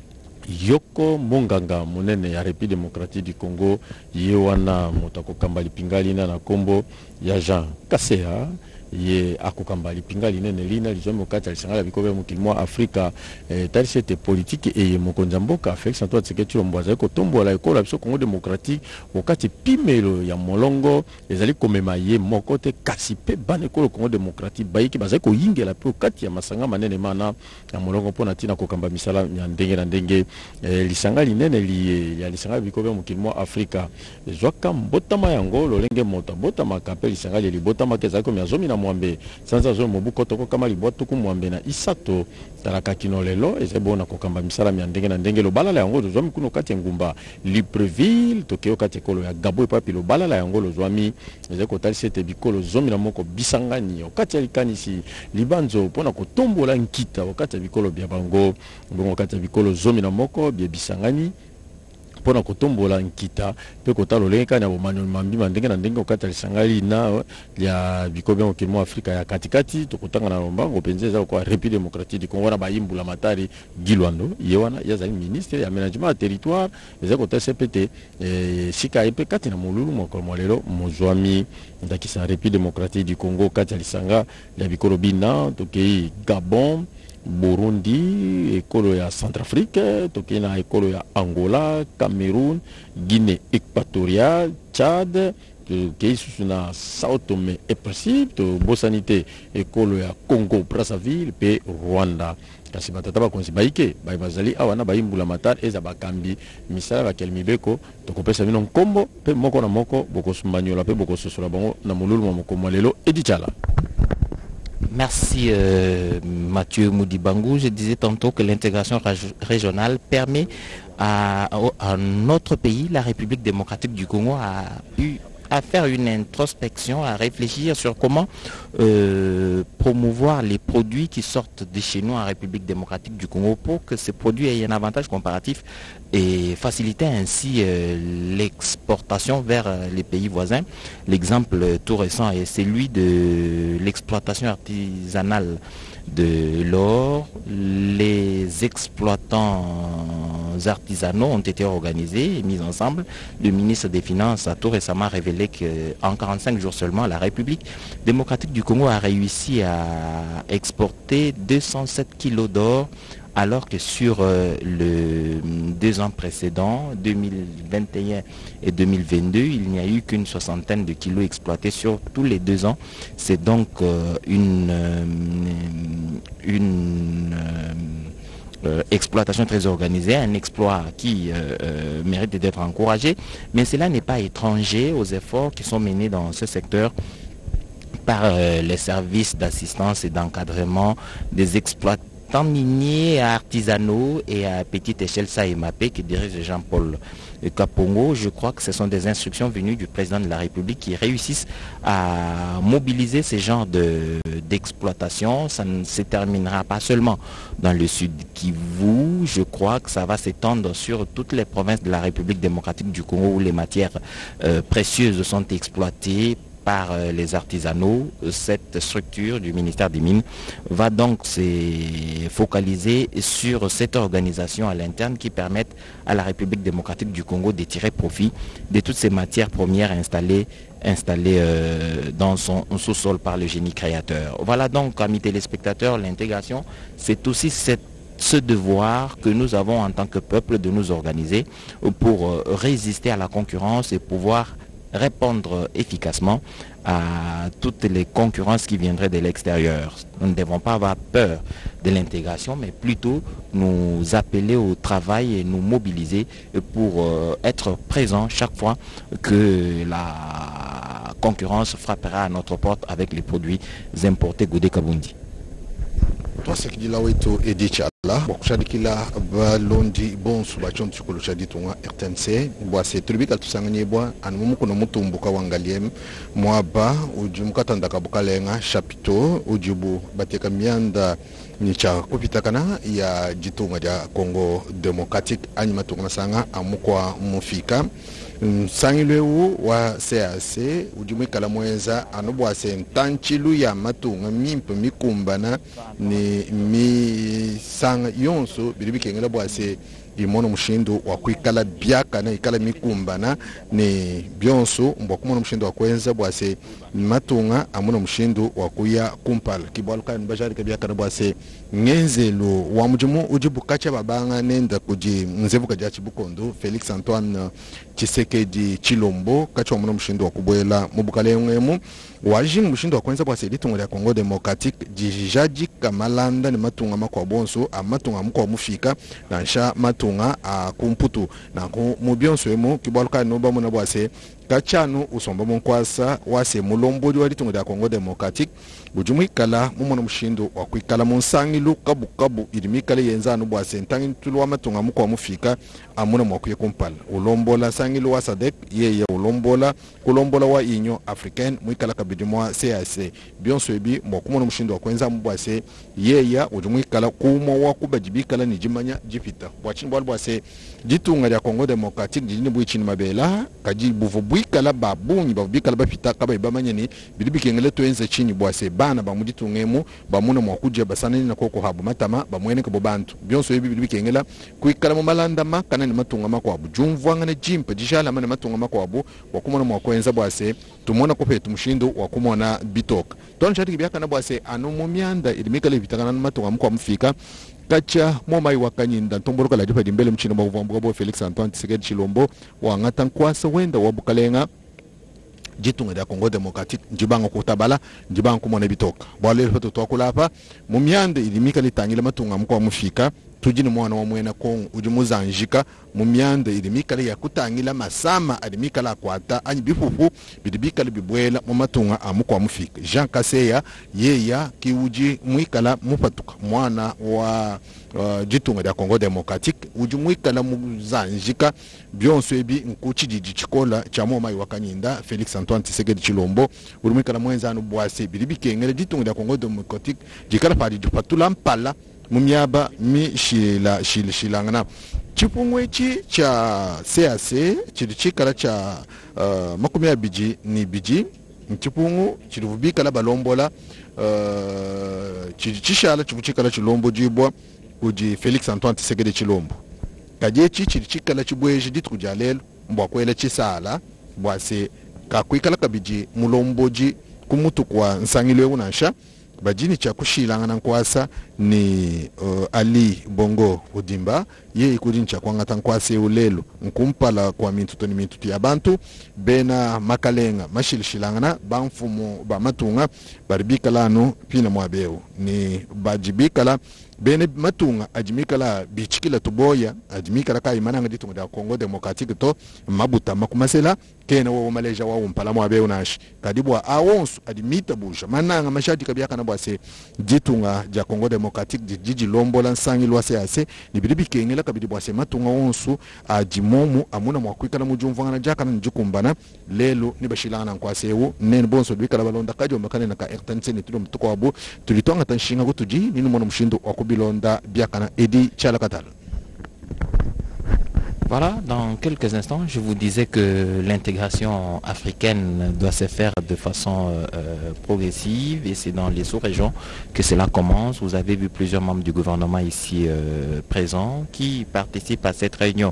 Yoko Monganga monene ya République démocratique du Congo ye wana moto akokamba lipingali na kombo ya Jean Kaseya ye akokamba lipinga linene lina lizomi okati alisanga bikobe mokili mwa Afrika talisi ete politique eye mokonzi ya mboka Félix Antoine Tshisekedi Tshilombo azali kotombola ekolo biso Congo démocratique okati pimelo ya molongo ezali komema ye moko te kasi pe bana ekolo Congo démocratique bayiki bazali koyingela pe okati ya masanga manene mana ya molongo mpona ntina kokamba misala ya ndenge na ndenge lisanga linene liye ya lisanga bikobe mokili mwa Afrika zwaka mbotama yango lolenge moto botamaka pe lisanga li botamaka ezali komi azomi na mwambe sanza zo mobuko toko kama libwa tuku mwambe na isato talaka kino lelo ezali bona kokamba misala ya ndenge na ndenge lobalala yango zomi kuno kati ngumba Libreville tokeo kati ekolo ya Gabo epapi lobalala yango lozwami ezali kotalisa ete bikolo zomi na moko bisangani okati ya likanisi libanzo mpona kotombola nkita okati ya bikolo bya bango bongo okati ya bikolo zomi na moko bya bisangani pona kotombola nkita pe kota loleka na bomano mambi mandenge na ndenge okati alisangali na ya bikobe mokili mwa Afrika ya katikati tokotanga na lombango penze za kwa République démocratique du Congo na bayimbula matari Gilwando yewana yazali ministre ya aménagement du territoire eza kota CPT sika epe kati na mululu moko molelo mozwami ndakisa République démocratique du Congo kati alisanga ya bikolo bina tokei Gabon Burundi, ekolo ya Centrafrique, tokena ekolo ya Angola, Cameroun, Guinée équatoriale, Tchad, tokei susuna Sao Tomé et Principe, to bosanité ekolo ya Congo Brazzaville pe Rwanda. Kasi batata bakonzi baike bazali awana bayimbula matari eza bakambi misala bakel mibeko tokopesa bino nkombo pe moko na moko bokosumbanyola pe bokososola bango na mululu moko molelo Edichala. Merci Mathieu Moudibangou. Je disais tantôt que l'intégration régionale permet à notre pays, la République démocratique du Congo, à faire une introspection, à réfléchir sur comment promouvoir les produits qui sortent de chez nous en République démocratique du Congo pour que ces produits aient un avantage comparatif et faciliter ainsi l'exportation vers les pays voisins. L'exemple tout récent est celui de l'exploitation artisanale de l'or. Les exploitants artisanaux ont été organisés et mis ensemble. Le ministre des Finances a tout récemment révélé qu'en 45 jours seulement, la République démocratique du Congo a réussi à exporter 207 kilos d'or, alors que sur les 2 ans précédents, 2021 et 2022, il n'y a eu qu'une soixantaine de kilos exploités sur tous les 2 ans. C'est donc une exploitation très organisée, un exploit qui mérite d'être encouragé, mais cela n'est pas étranger aux efforts qui sont menés dans ce secteur par les services d'assistance et d'encadrement des exploitants miniers, artisanaux et à petite échelle SAEMAP qui dirige Jean-Paul Kapongo. Je crois que ce sont des instructions venues du président de la République qui réussissent à mobiliser ces genres d'exploitation. Ça ne se terminera pas seulement dans le sud Kivu. Je crois que ça va s'étendre sur toutes les provinces de la République démocratique du Congo où les matières précieuses sont exploitées par les artisanaux. Cette structure du ministère des Mines va donc se focaliser sur cette organisation à l'interne qui permette à la République démocratique du Congo de tirer profit de toutes ces matières premières installées dans son sous-sol par le génie créateur. Voilà donc, amis téléspectateurs, l'intégration, c'est aussi ce devoir que nous avons en tant que peuple de nous organiser pour résister à la concurrence et pouvoir répondre efficacement à toutes les concurrences qui viendraient de l'extérieur. Nous ne devons pas avoir peur de l'intégration, mais plutôt nous appeler au travail et nous mobiliser pour être présents chaque fois que la concurrence frappera à notre porte avec les produits importés Godé Kabundi. Twasekidila wetu Edichala bokushadikila balondi bonsu bachon tshikolo shaditunga RTNC bwase tribika tusanganye bwa anumumu kono mutumbuka wangaliem mwaba ujumukatanda kabukalenga chapito ujubu bateka mianda nicha kupitakana ya jitunga ya Congo Democratic anyuma tungasanga amukwa mufika Sangileu wa CAC ujumikala mweza anobwase ntanchilu ya matunga mimpe mikumbana ni mi sang yonso bilibikengela bwase imono mshindo wa kuikala biaka na ikala mikumbana ni byonso mbokumono mshindo wa kwenza bwase matunga amono mshindo wa kuya kumpala kibalka nbajari kabiaka na bwase ngenzelo wa mujimu ujibukacha babanga nenda kuji nzevuka jachi bukondo Felix Antoine Tshisekedi Chilombo kacho amono mshindo wa kubwela mubukale ngemu wajin mshindo wa kwenza bwase litunga ya Congo Democratique jijaji kamalanda ni matunga makwa bonso amatunga mukwa mufika na nsha matunga a kumputu na mubyonso emu kibalka nomba muna bwase kachanu usomba monkwasa wase mulombodi wali tunga ya Congo Democratique bujumikala mumona mushindo wa kuikala monsangilu kabu irimikale yenzanu bwase ntangi tulu wa matunga mukwa mufika amuna mwakuye kumpala ulombola sangilu wa sadek yeye ulombola kulombola wa inyo africaine muikala kabidimwa CAC byonso ebi mwakumona mushindo wa kwenza mbwase yeya ujumikala kumo wa kubajibikala nijimanya jipita bwachini bwase jitunga ya Congo Democratique jini bwichini mabela kaji buvu bwikala babunyi babikala bapita kaba ibamanya ni bilibikengele toenze chini bwase bana bamujitungemu bamuna mwakuje basanani na koko habu matama bamwene kabo bantu byonso ebi bilibikengela kuikala mu malanda makana ni matunga makwabu jumvwanga ne jimpa jishala mana matunga makwabu wakumona mwakwenza bwase tumona kopetu mushindo wakumona bitoka ton chati biaka na bwase anu mumyanda ilimikale bitakana na matunga mukwa mfika kacha momai wakanyinda ntomboroka la dipa dimbele mchino mwa bo Felix Antoine Tshisekedi Chilombo wa ngatankwasa wenda wabukalenga jitunga ya Congo Democratique njibanga kutabala njibanga kumona bitoka bwale hoto twakulapa mumyanda ilimika litangile matunga mukwa mufika tujini mwana wa mwena kong ujimuzanjika mumyanda ilimika ya kutangila masama alimika la kwata anyi bifufu bidibika bibwela mumatunga amukwa mufika Jean Kaseya yeya kiuji mwikala mupatuka mwana wa jitunga ya Congo Democratique uji mwikala muzanjika byonso ebi nkuchijiji chikola cha momai wakanyinda Felix Antoine Tshisekedi Chilombo ulimwikala mwenzanu bwase bidibikengele jitunga ya Congo Democratique jikala padi jupatula mpala mumyaba mi shilangana chipungwechi cha CAC chikala cha makumya biji ni biji chipungu chilivubikala balombola chishala chivuchikala chilombo jibwa uji Felix Antoine Tshisekedi Chilombo kajechi chikala chibweji ditu kujalelo mbwakwela chisala bwase kakwikala kabiji mulomboji kumutu kwa nsangilwe unasha bajini cha kushilangana nkwasa ni Ali Bongo Udimba ye ikudini cha kwangata nkwase ulelo nkumpala kwa mintuto ni mintuti ya bantu bena makalenga mashilishilangana bamfumo ba matunga barbikalano pina mwabeo ni bajibikala bene matunga ajimikala bichikila tuboya ajimikala kai mananga ditunga da Congo Democratique to mabuta makumasela kena wo maleja wa umpala mwabeo nashi kadibwa awonsu adimita busha mananga mashati kabiaka na bwase ditunga ja Congo Democratique jiji lombola nsangilwa CAC ni bidibi kengela kabidi bwase matunga wonsu ajimomu amuna mwakwikala mujumvanga na jaka na njikumbana lelo ni bashilana nkwasewu nene bonso bikala balonda kajo makane na ka RTNC ni tulo mtuko wabu tulitonga tanshinga gutuji nini mwana mshindo wakubilonda biakana Edi Chalakatal. Voilà, dans quelques instants, je vous disais que l'intégration africaine doit se faire de façon progressive et c'est dans les sous-régions que cela commence. Vous avez vu plusieurs membres du gouvernement ici présents qui participent à cette réunion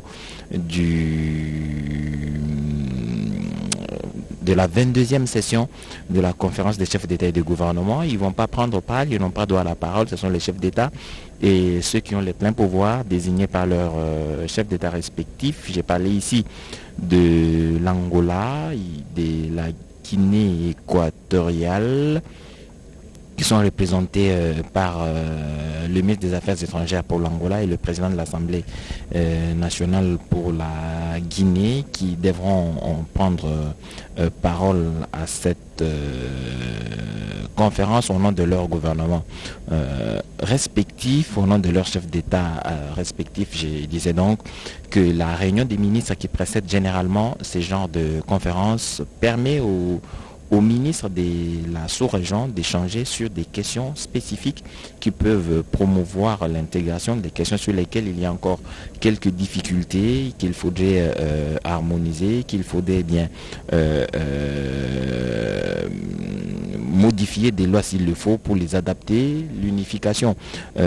de la 22e session de la conférence des chefs d'État et de gouvernement. Ils ne vont pas prendre part, ils n'ont pas droit à la parole, ce sont les chefs d'État et ceux qui ont les pleins pouvoirs désignés par leurs chefs d'État respectifs. J'ai parlé ici de l'Angola, de la Guinée équatoriale, qui sont représentés par le ministre des Affaires étrangères pour l'Angola et le président de l'Assemblée nationale pour la Guinée, qui devront prendre parole à cette conférence au nom de leur gouvernement respectif, au nom de leurs chefs d'État respectifs. Je disais donc que la réunion des ministres qui précède généralement ces genres de conférences permet aux ministres de la sous-région d'échanger sur des questions spécifiques qui peuvent promouvoir l'intégration, des questions sur lesquelles il y a encore quelques difficultés, qu'il faudrait harmoniser, qu'il faudrait bien modifier des lois s'il le faut pour les adapter. L'unification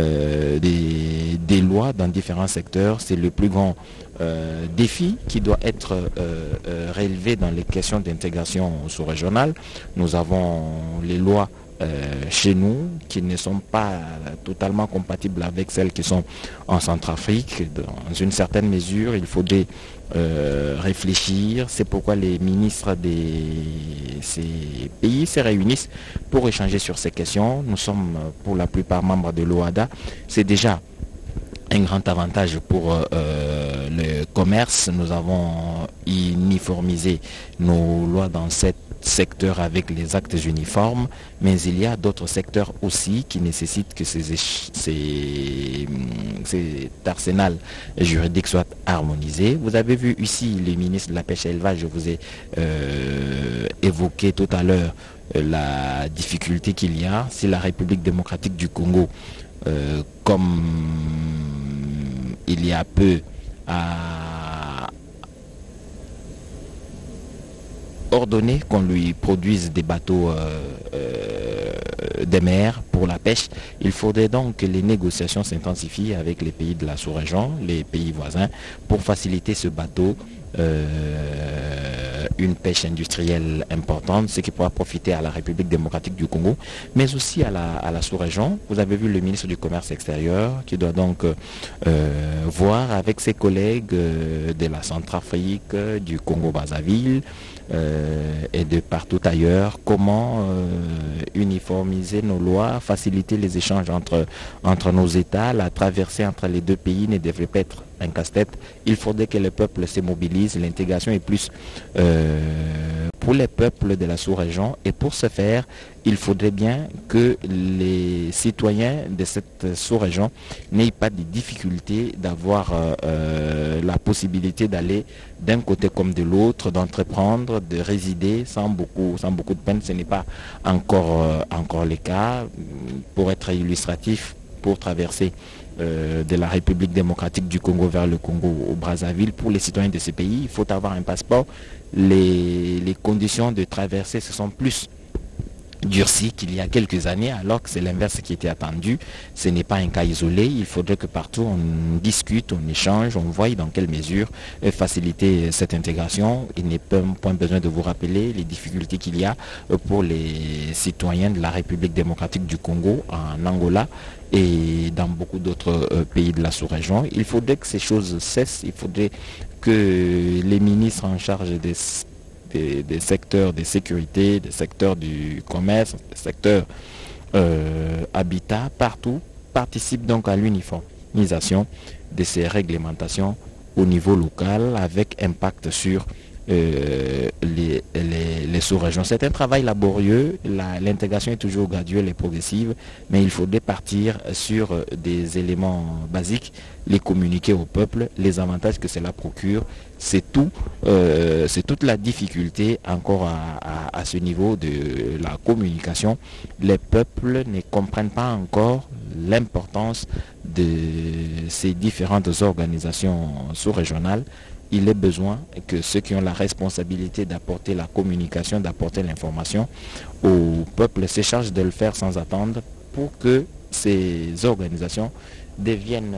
des lois dans différents secteurs, c'est le plus grand défi qui doit être relevé dans les questions d'intégration sous-régionale. Nous avons les lois chez nous qui ne sont pas totalement compatibles avec celles qui sont en Centrafrique. Dans une certaine mesure, il faudrait réfléchir. C'est pourquoi les ministres de ces pays se réunissent pour échanger sur ces questions. Nous sommes pour la plupart membres de l'OADA. C'est déjà un grand avantage pour le commerce. Nous avons uniformisé nos lois dans cet secteur avec les actes uniformes, mais il y a d'autres secteurs aussi qui nécessitent que cet arsenal juridique soit harmonisé. Vous avez vu ici le ministre de la Pêche et l'Élevage, je vous ai évoqué tout à l'heure la difficulté qu'il y a. Si la République démocratique du Congo, comme il y a peu, ordonné qu'on lui produise des bateaux des mers pour la pêche, il faudrait donc que les négociations s'intensifient avec les pays de la sous-région, les pays voisins, pour faciliter ce bateau, une pêche industrielle importante, ce qui pourra profiter à la République démocratique du Congo, mais aussi à la sous-région. Vous avez vu le ministre du Commerce extérieur qui doit donc voir avec ses collègues de la Centrafrique, du Congo-Brazzaville, et de partout ailleurs, comment uniformiser nos lois, faciliter les échanges entre nos États. La traversée entre les deux pays ne devrait pas être un casse-tête. Il faudrait que le peuple se mobilise. L'intégration est plus pour les peuples de la sous-région, et pour ce faire, il faudrait bien que les citoyens de cette sous-région n'aient pas de difficultés d'avoir la possibilité d'aller d'un côté comme de l'autre, d'entreprendre, de résider sans beaucoup de peine. Ce n'est pas encore le cas. Pour être illustratif, pour traverser de la République démocratique du Congo vers le Congo au Brazzaville, pour les citoyens de ces pays, il faut avoir un passeport. Les conditions de traversée se sont plus durcies qu'il y a quelques années, alors que c'est l'inverse qui était attendu. Ce n'est pas un cas isolé. Il faudrait que partout on discute, on échange, on voie dans quelle mesure faciliter cette intégration. Il n'est point besoin de vous rappeler les difficultés qu'il y a pour les citoyens de la République démocratique du Congo, en Angola et dans beaucoup d'autres pays de la sous-région. Il faudrait que ces choses cessent. Il faudrait que les ministres en charge des secteurs de sécurité, des secteurs du commerce, des secteurs habitat, partout, participent donc à l'uniformisation de ces réglementations au niveau local avec impact sur les sous-régions. C'est un travail laborieux, l'intégration est toujours graduelle et progressive, mais il faudrait partir sur des éléments basiques, les communiquer au peuple, les avantages que cela procure. C'est tout, c'est toute la difficulté encore à ce niveau de la communication. Les peuples ne comprennent pas encore l'importance de ces différentes organisations sous-régionales. Il est besoin que ceux qui ont la responsabilité d'apporter la communication, d'apporter l'information au peuple se chargent de le faire sans attendre pour que ces organisations deviennent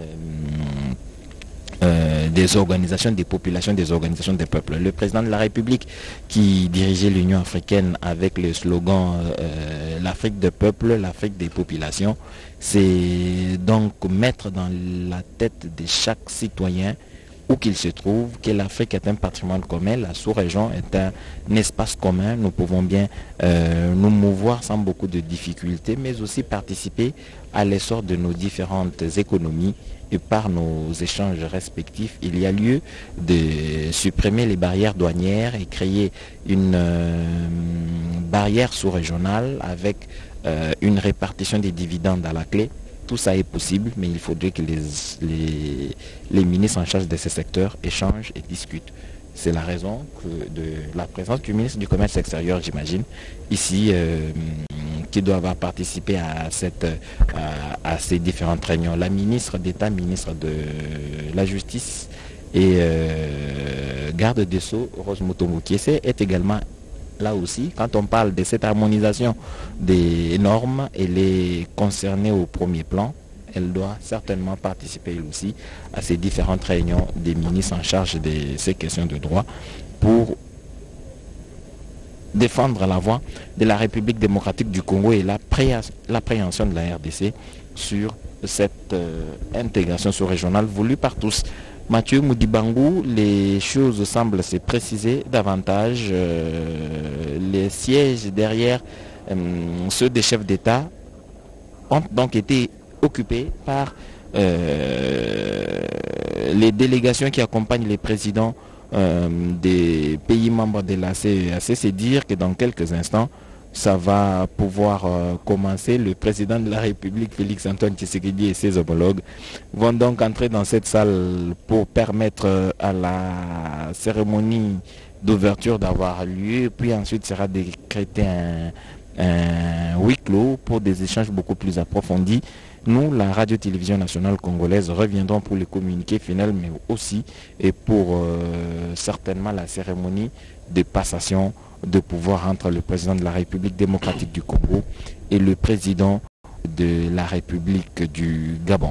des organisations des populations, des organisations des peuples. Le président de la République qui dirigeait l'Union africaine avec le slogan l'Afrique des peuples, l'Afrique des populations, c'est donc mettre dans la tête de chaque citoyen où qu'il se trouve, que l'Afrique est un patrimoine commun, la sous-région est un espace commun, nous pouvons bien nous mouvoir sans beaucoup de difficultés, mais aussi participer à l'essor de nos différentes économies et par nos échanges respectifs. Il y a lieu de supprimer les barrières douanières et créer une barrière sous-régionale avec une répartition des dividendes à la clé. Tout ça est possible, mais il faudrait que les ministres en charge de ces secteurs échangent et discutent. C'est la raison de la présence du ministre du Commerce extérieur, j'imagine, ici, qui doit avoir participé à ces différentes réunions. La ministre d'État, ministre de la Justice et garde des Sceaux, Rose Mutombo Kiese, est également là aussi, quand on parle de cette harmonisation des normes, elle est concernée au premier plan. Elle doit certainement participer elle aussi à ces différentes réunions des ministres en charge de ces questions de droit pour défendre la voix de la République démocratique du Congo et l'appréhension de la RDC sur cette intégration sous-régionale voulue par tous. Mathieu Moudibangou, les choses semblent se préciser davantage. Les sièges derrière ceux des chefs d'État ont donc été occupés par les délégations qui accompagnent les présidents des pays membres de la CEAC. C'est dire que dans quelques instants, ça va pouvoir commencer. Le président de la République, Félix-Antoine Tshisekedi, et ses homologues vont donc entrer dans cette salle pour permettre à la cérémonie d'ouverture d'avoir lieu. Puis ensuite sera décrété un huis clos pour des échanges beaucoup plus approfondis. Nous, la radio-télévision nationale congolaise, reviendrons pour le communiqué final, mais aussi et pour certainement la cérémonie de passation de pouvoir entre le président de la République démocratique du Congo et le président de la République du Gabon.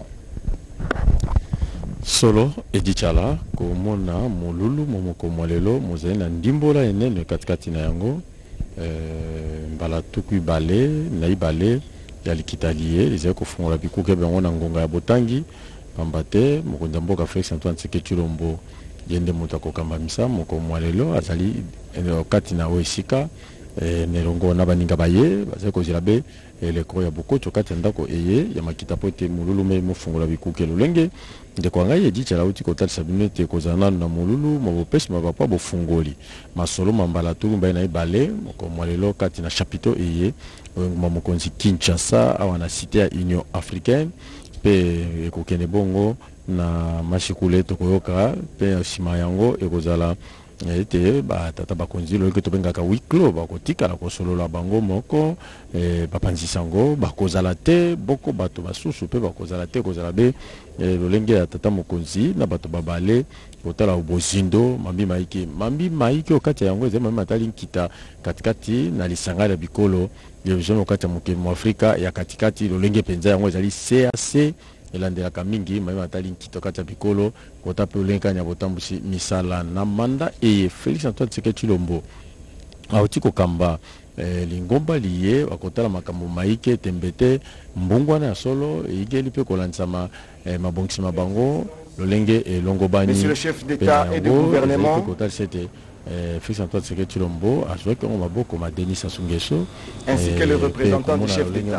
Solo edichala komona molulu momoko mwalelo mozali na ndimbola enene katikati na yango mbala tuku ibale na ibale ya likitalie ezali kofungola bikuke bango na ngonga ya botangi pambate mokonzi mboka Félix Antoine Tshisekedi Tshilombo yende moto akokamba misa moko mwalelo azali kati na oesika nelongo na baninga baye bazali kozela be eleko ya bokoto kati ya ndako eye ya makita po ete molulu me mofungola bikuke lolenge ndeko ngai edichala uti kotalisa bino ete kozala nanu na molulu mabopesi mabapa bofungoli masolo mambala tulu mbai na ebale moko mwalelo kati na chapiteau eye oyenguma mokonzi Kinshasa awa na cité ya Union africaine pe ekokende bongo na mashikule tokoyoka pe nsima yango ekozala ete batata bakonzi loyoki tobengaka huis clos bakotikala kosolola bango moko bapanzisa yango bakozala te boko bato basusu mpe bakozala te kozala be lolenge ya tata mokonzi na bato babale kotala bozindo mambi maiki okati ya yango ezali mambi matali nkita katikati na lisanga ya bikolo jeune okati ya mokili mu Afrika ya katikati lolenge penza yango ezali CAC elandelaka mingi mayeba atali nkito kati ya bikolo kota pe olenkanya botambusi misala na manda eye Félix Antoine Tshisekedi Tshilombo auti kokamba lingomba liye wakotala makambo maike tembete mbungwana ya solo igeli pe kolandisama mabongisima bango lolenge elongo bani. Monsieur le chef d'État et de gouvernement, Félix Antoine Tshisekedi Tshilombo a joué comme maboko ma Denis Sassou Nguesso ainsi que le représentant du chef d'État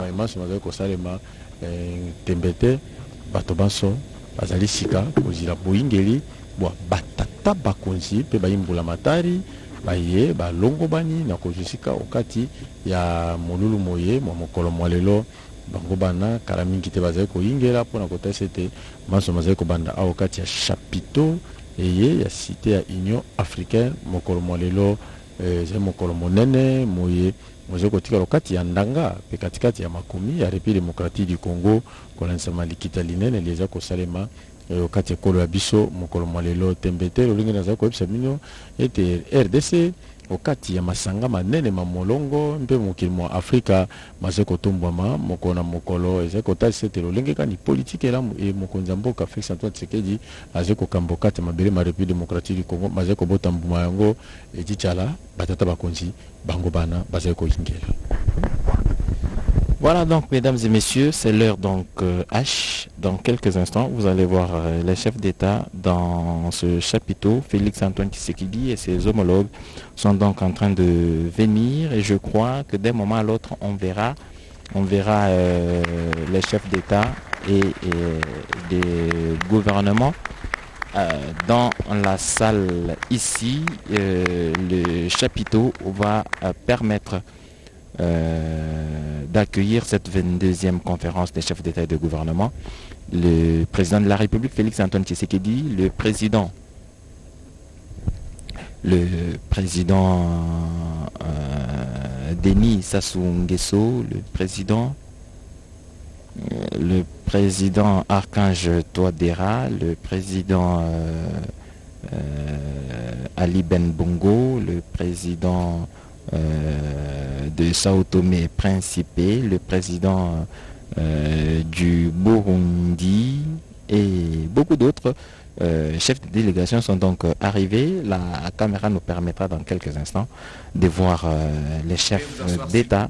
tembete bato banso bazali sika kozila boingeli bwa batata bakonzi pe bayimbula matari baye balongo bani na kozusika okati ya molulu moye mwa mokolo mwalelo bango bana kala mingi te bazali koyingela mpona kotala ete banso bazali kobanda awa okati ya chapiteau eye ya cité ya Union africaine mokolo mwalelo ezali mokolo monene moye mozo kotika lokati ya ndanga pe katikati ya makomi ya République démocratique du Congo kolanisa likita linene lieza kosalema okati ekolo ya biso mokolo mwalelo tembete lolingi nazali koyebisa bino ete RDC okati ya masanga manene mamolongo mpe mokili mwa Afrika maze kotombwama mokolo na mokolo ezali kotalisa ete lolenge kani politike elamu mokonzi ya mboka Félix Antoine Tshisekedi azali kokamba okati ya mabele ma République démocratique du Congo maze kobota mbuma yango edichala batata bakonzi bango bana bazali koyingela. Voilà donc, mesdames et messieurs, c'est l'heure donc H. Dans quelques instants, vous allez voir les chefs d'État dans ce chapiteau. Félix Antoine Tshisekedi et ses homologues sont donc en train de venir et je crois que d'un moment à l'autre, on verra les chefs d'État et des gouvernements dans la salle ici. Le chapiteau va permettre d'accueillir cette 22e conférence des chefs d'État et de gouvernement. Le président de la République, Félix Antoine Tshisekedi, le président Denis Sassou Nguesso, le président Archange Touadéra, le président Ali Ben Bongo, le président de Sao Tomé et Principe, le président du Burundi et beaucoup d'autres chefs de délégation sont donc arrivés. La caméra nous permettra dans quelques instants de voir les chefs d'État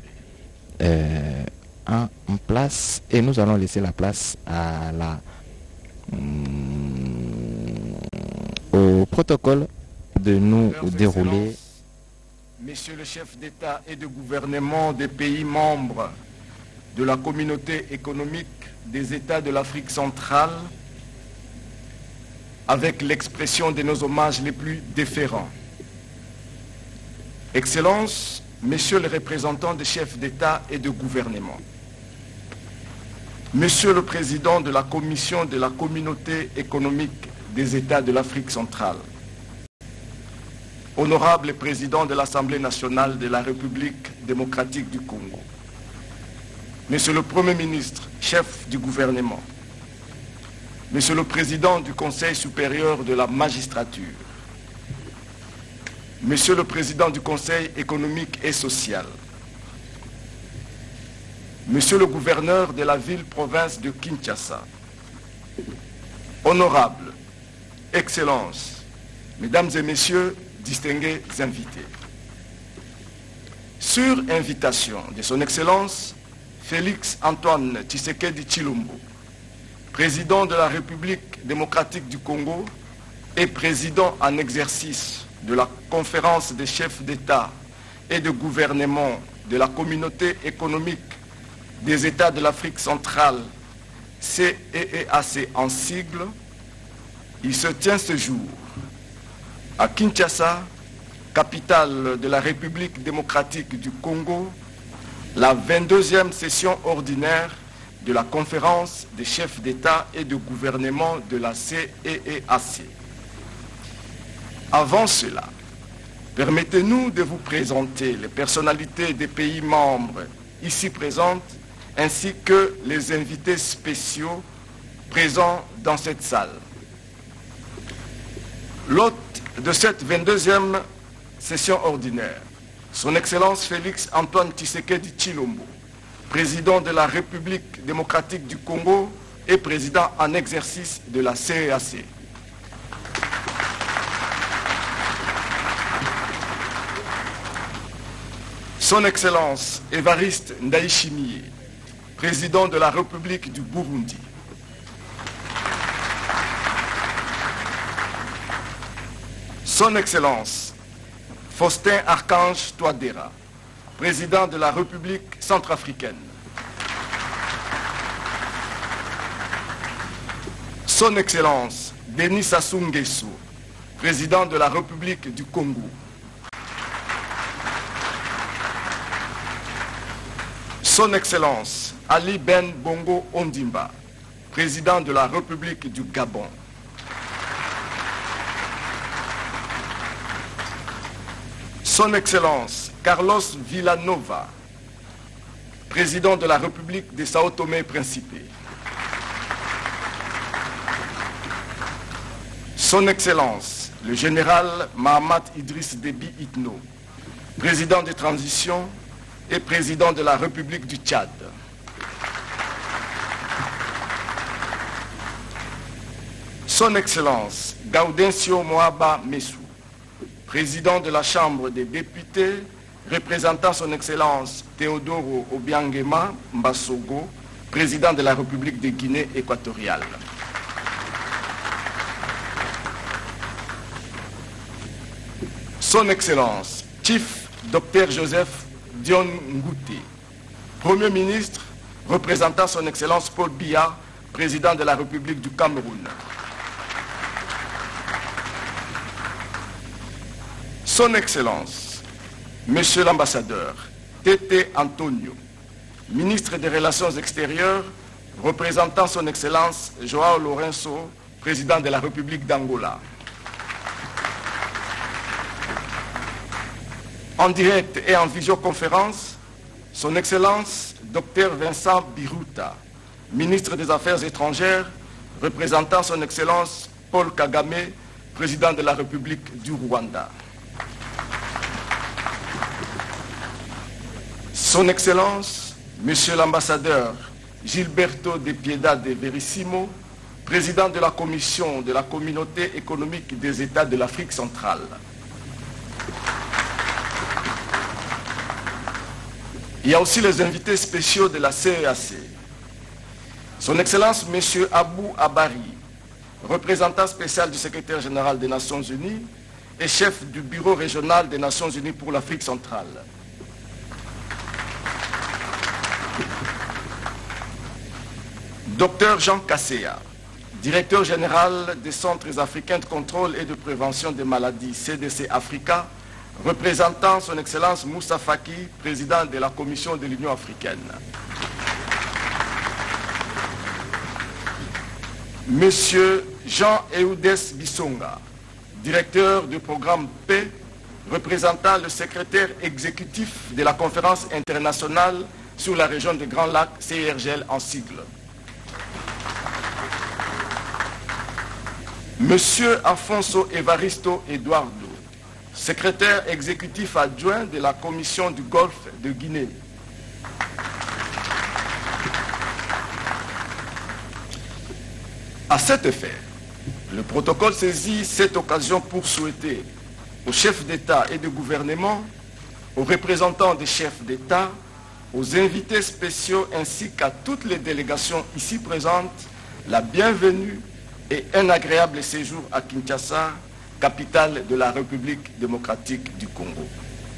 en place, et nous allons laisser la place à au protocole de nous dérouler. Messieurs les chefs d'État et de gouvernement des pays membres de la communauté économique des États de l'Afrique centrale, avec l'expression de nos hommages les plus déférents. Excellences, Messieurs les représentants des chefs d'État et de gouvernement, Monsieur le Président de la Commission de la communauté économique des États de l'Afrique centrale, Honorable Président de l'Assemblée nationale de la République démocratique du Congo, Monsieur le Premier ministre, chef du gouvernement, Monsieur le Président du Conseil supérieur de la magistrature, Monsieur le Président du Conseil économique et social, Monsieur le gouverneur de la ville-province de Kinshasa, Honorables, Excellences, Mesdames et Messieurs, distingués invités. Sur invitation de son Excellence Félix Antoine Tshisekedi Tshilombo, Président de la République démocratique du Congo et Président en exercice de la conférence des chefs d'État et de gouvernement de la communauté économique des États de l'Afrique centrale, CEEAC en sigle, il se tient ce jour à Kinshasa, capitale de la République démocratique du Congo, la 22e session ordinaire de la conférence des chefs d'État et de gouvernement de la CEEAC. Avant cela, permettez-nous de vous présenter les personnalités des pays membres ici présentes, ainsi que les invités spéciaux présents dans cette salle. L'hôte de cette 22e session ordinaire, son Excellence Félix Antoine Tshisekedi Tshilombo, Président de la République démocratique du Congo et Président en exercice de la CEEAC. Son Excellence Évariste Ndayishimiye, Président de la République du Burundi. Son Excellence Faustin Archange Touadéra, Président de la République centrafricaine. Son Excellence Denis Sassou Nguesso, Président de la République du Congo. Son Excellence Ali Ben Bongo Ondimba, Président de la République du Gabon. Son Excellence Carlos Villanova, Président de la République de Sao Tomé et Principe. Son Excellence le Général Mahamat Idriss Déby Itno, Président de transition et Président de la République du Tchad. Son Excellence Gaudencio Moaba Messou, Président de la Chambre des députés, représentant son Excellence Théodoro Obiangema Mbasogo, Président de la République de Guinée équatoriale. Son Excellence Chief Dr Joseph Dion Ngouté, Premier ministre, représentant son Excellence Paul Biya, Président de la République du Cameroun. Son Excellence, Monsieur l'Ambassadeur Tete Antonio, Ministre des Relations extérieures, représentant son Excellence Joao Lourenço, Président de la République d'Angola. En direct et en visioconférence, son Excellence Dr Vincent Biruta, Ministre des Affaires étrangères, représentant son Excellence Paul Kagame, Président de la République du Rwanda. Son Excellence, Monsieur l'ambassadeur Gilberto de Piedad de Verissimo, président de la Commission de la Communauté économique des États de l'Afrique centrale. Il y a aussi les invités spéciaux de la CEAC. Son Excellence, Monsieur Abou Abari, représentant spécial du secrétaire général des Nations Unies et chef du bureau régional des Nations Unies pour l'Afrique centrale. Dr Jean Kasséa, directeur général des Centres africains de contrôle et de prévention des maladies CDC Africa, représentant son Excellence Moussa Faki, président de la Commission de l'Union africaine. Monsieur Jean-Eudès Bissonga, directeur du programme P, représentant le secrétaire exécutif de la conférence internationale sur la région des Grands Lacs, CIRGL en sigle. Monsieur Afonso Evaristo Eduardo, secrétaire exécutif adjoint de la Commission du Golfe de Guinée. À cet effet, le protocole saisit cette occasion pour souhaiter aux chefs d'État et de gouvernement, aux représentants des chefs d'État, aux invités spéciaux ainsi qu'à toutes les délégations ici présentes la bienvenue et un agréable séjour à Kinshasa, capitale de la République démocratique du Congo.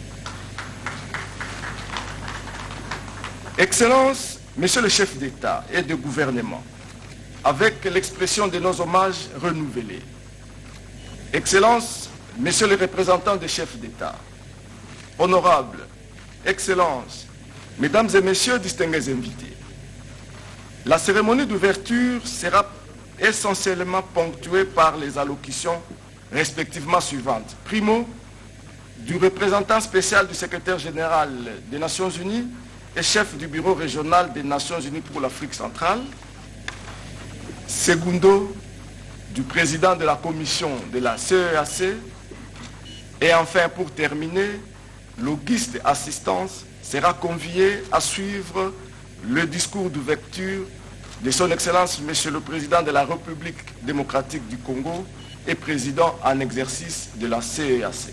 Excellences, Messieurs les chefs d'État et de gouvernement, avec l'expression de nos hommages renouvelés. Excellences, Messieurs les représentants des chefs d'État, honorables, Excellences, Mesdames et Messieurs distingués invités, la cérémonie d'ouverture sera essentiellement ponctuée par les allocutions respectivement suivantes. Primo, du représentant spécial du secrétaire général des Nations Unies et chef du bureau régional des Nations Unies pour l'Afrique centrale. Segundo, du président de la commission de la CEAC. Et enfin, pour terminer, l'auguste assistance sera convié à suivre le discours d'ouverture de son Excellence, Monsieur le Président de la République démocratique du Congo et président en exercice de la CEAC.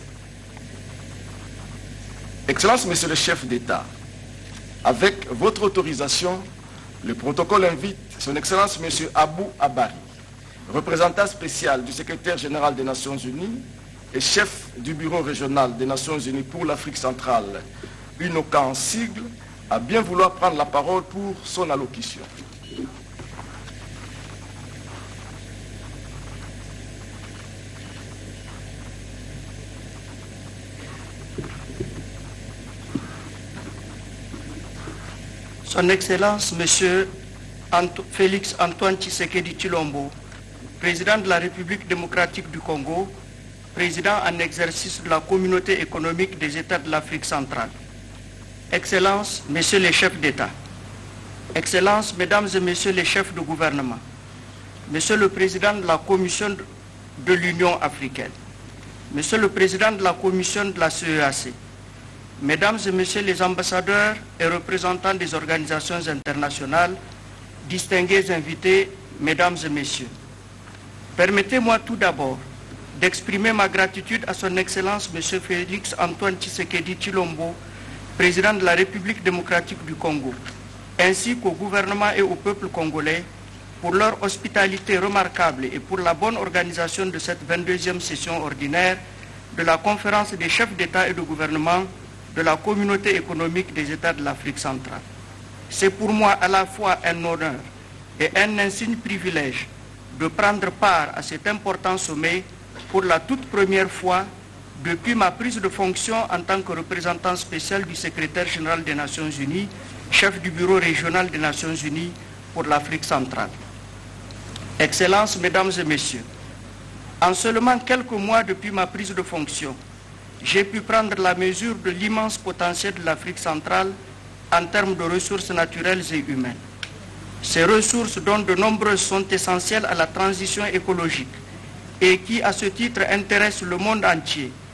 Excellence, Monsieur le chef d'État, avec votre autorisation, le protocole invite son Excellence, Monsieur Abou Abari, représentant spécial du secrétaire général des Nations Unies et chef du bureau régional des Nations Unies pour l'Afrique centrale, UNOCA en sigle, à bien vouloir prendre la parole pour son allocution. Son Excellence, Monsieur Félix Antoine Tshisekedi Tshilombo, président de la République démocratique du Congo, président en exercice de la Communauté économique des États de l'Afrique centrale. Excellences, Messieurs les chefs d'État, Excellences, Mesdames et Messieurs les chefs de gouvernement, Monsieur le Président de la Commission de l'Union africaine, Monsieur le Président de la Commission de la CEAC, Mesdames et Messieurs les ambassadeurs et représentants des organisations internationales, distingués invités, Mesdames et Messieurs, permettez-moi tout d'abord d'exprimer ma gratitude à son Excellence M. Félix Antoine Tshisekedi Tshilombo, président de la République démocratique du Congo, ainsi qu'au gouvernement et au peuple congolais pour leur hospitalité remarquable et pour la bonne organisation de cette 22e session ordinaire de la conférence des chefs d'État et de gouvernement de la Communauté économique des États de l'Afrique centrale. C'est pour moi à la fois un honneur et un insigne privilège de prendre part à cet important sommet pour la toute première fois depuis ma prise de fonction en tant que représentant spécial du secrétaire général des Nations Unies, chef du bureau régional des Nations Unies pour l'Afrique centrale. Excellences, Mesdames et Messieurs, en seulement quelques mois depuis ma prise de fonction, j'ai pu prendre la mesure de l'immense potentiel de l'Afrique centrale en termes de ressources naturelles et humaines. Ces ressources, dont de nombreuses sont essentielles à la transition écologique et qui, à ce titre, intéressent le monde entier,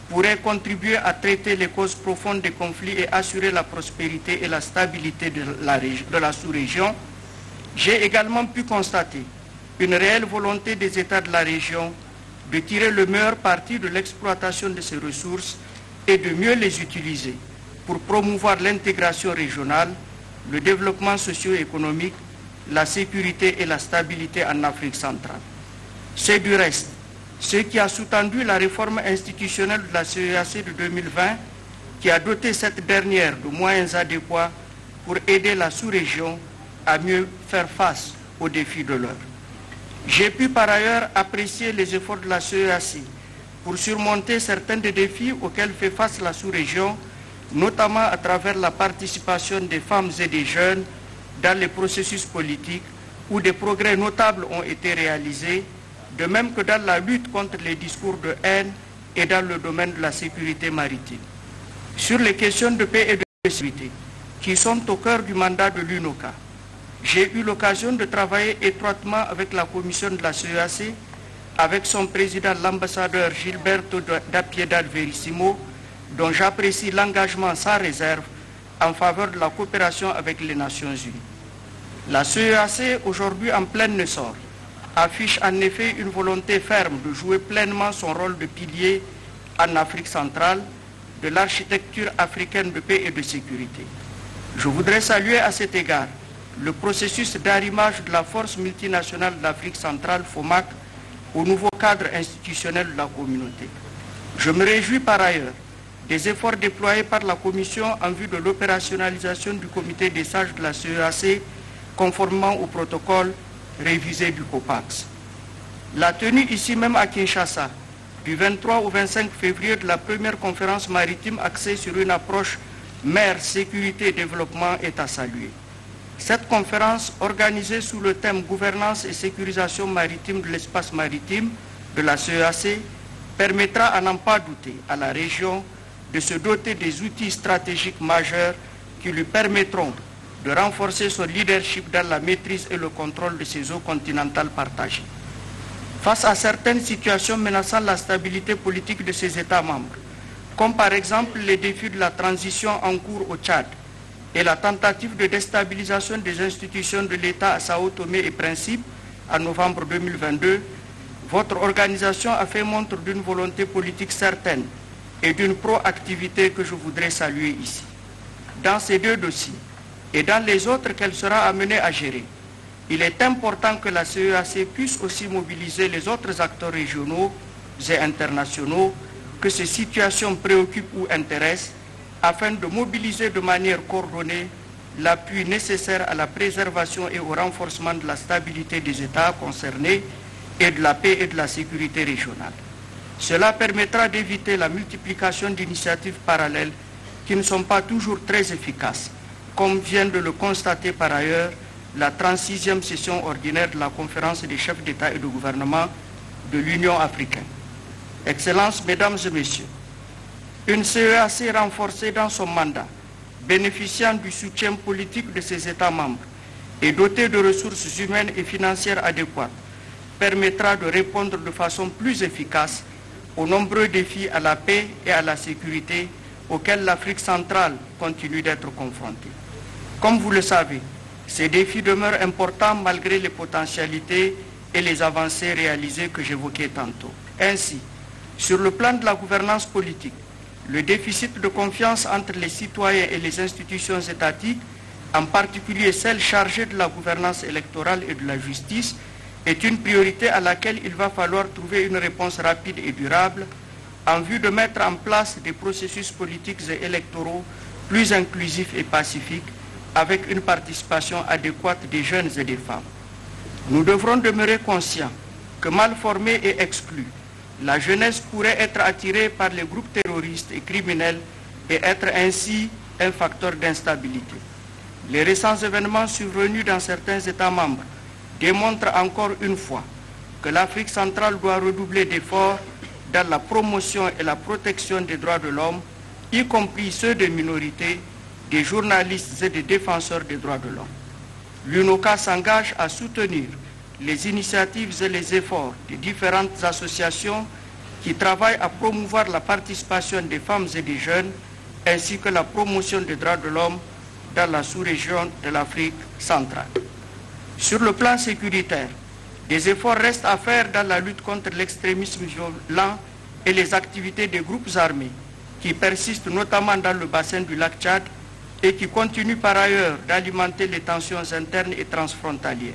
pourrait contribuer à traiter les causes profondes des conflits et assurer la prospérité et la stabilité de la sous-région, j'ai également pu constater une réelle volonté des États de la région de tirer le meilleur parti de l'exploitation de ces ressources et de mieux les utiliser pour promouvoir l'intégration régionale, le développement socio-économique, la sécurité et la stabilité en Afrique centrale. C'est du reste ce qui a sous-tendu la réforme institutionnelle de la CEEAC de 2020 qui a doté cette dernière de moyens adéquats pour aider la sous-région à mieux faire face aux défis de l'heure. J'ai pu par ailleurs apprécier les efforts de la CEEAC pour surmonter certains des défis auxquels fait face la sous-région, notamment à travers la participation des femmes et des jeunes dans les processus politiques où des progrès notables ont été réalisés, de même que dans la lutte contre les discours de haine et dans le domaine de la sécurité maritime. Sur les questions de paix et de sécurité, qui sont au cœur du mandat de l'UNOCA, j'ai eu l'occasion de travailler étroitement avec la commission de la CEEAC, avec son président l'ambassadeur Gilberto da Piedad Verissimo, dont j'apprécie l'engagement sans réserve en faveur de la coopération avec les Nations Unies. La CEEAC, aujourd'hui en plein essor, affiche en effet une volonté ferme de jouer pleinement son rôle de pilier en Afrique centrale de l'architecture africaine de paix et de sécurité. Je voudrais saluer à cet égard le processus d'arrimage de la force multinationale de l'Afrique centrale, FOMAC, au nouveau cadre institutionnel de la communauté. Je me réjouis par ailleurs des efforts déployés par la Commission en vue de l'opérationnalisation du comité des sages de la CEEAC conformément au protocole révisé du COPAX. La tenue ici même à Kinshasa du 23 au 25 février de la première conférence maritime axée sur une approche mer, sécurité et développement est à saluer. Cette conférence, organisée sous le thème gouvernance et sécurisation maritime de l'espace maritime de la CEEAC, permettra à n'en pas douter à la région de se doter des outils stratégiques majeurs qui lui permettront de renforcer son leadership dans la maîtrise et le contrôle de ses eaux continentales partagées. Face à certaines situations menaçant la stabilité politique de ses États membres, comme par exemple les défis de la transition en cours au Tchad et la tentative de déstabilisation des institutions de l'État à Sao Tomé et Principe en novembre 2022, votre organisation a fait montre d'une volonté politique certaine et d'une proactivité que je voudrais saluer ici. Dans ces deux dossiers, et dans les autres qu'elle sera amenée à gérer, il est important que la CEEAC puisse aussi mobiliser les autres acteurs régionaux et internationaux que ces situations préoccupent ou intéressent afin de mobiliser de manière coordonnée l'appui nécessaire à la préservation et au renforcement de la stabilité des États concernés et de la paix et de la sécurité régionale. Cela permettra d'éviter la multiplication d'initiatives parallèles qui ne sont pas toujours très efficaces, comme vient de le constater par ailleurs la 36e session ordinaire de la conférence des chefs d'État et de gouvernement de l'Union africaine. Excellences, Mesdames et Messieurs, une CEEAC renforcée dans son mandat, bénéficiant du soutien politique de ses États membres et dotée de ressources humaines et financières adéquates, permettra de répondre de façon plus efficace aux nombreux défis à la paix et à la sécurité auxquels l'Afrique centrale continue d'être confrontée. Comme vous le savez, ces défis demeurent importants malgré les potentialités et les avancées réalisées que j'évoquais tantôt. Ainsi, sur le plan de la gouvernance politique, le déficit de confiance entre les citoyens et les institutions étatiques, en particulier celles chargées de la gouvernance électorale et de la justice, est une priorité à laquelle il va falloir trouver une réponse rapide et durable en vue de mettre en place des processus politiques et électoraux plus inclusifs et pacifiques avec une participation adéquate des jeunes et des femmes. Nous devrons demeurer conscients que mal formée et exclue, la jeunesse pourrait être attirée par les groupes terroristes et criminels et être ainsi un facteur d'instabilité. Les récents événements survenus dans certains États membres démontrent encore une fois que l'Afrique centrale doit redoubler d'efforts dans la promotion et la protection des droits de l'homme, y compris ceux des minorités, des journalistes et des défenseurs des droits de l'homme. L'UNOCA s'engage à soutenir les initiatives et les efforts des différentes associations qui travaille à promouvoir la participation des femmes et des jeunes, ainsi que la promotion des droits de l'homme dans la sous-région de l'Afrique centrale. Sur le plan sécuritaire, des efforts restent à faire dans la lutte contre l'extrémisme violent et les activités des groupes armés qui persistent notamment dans le bassin du lac Tchad et qui continuent par ailleurs d'alimenter les tensions internes et transfrontalières.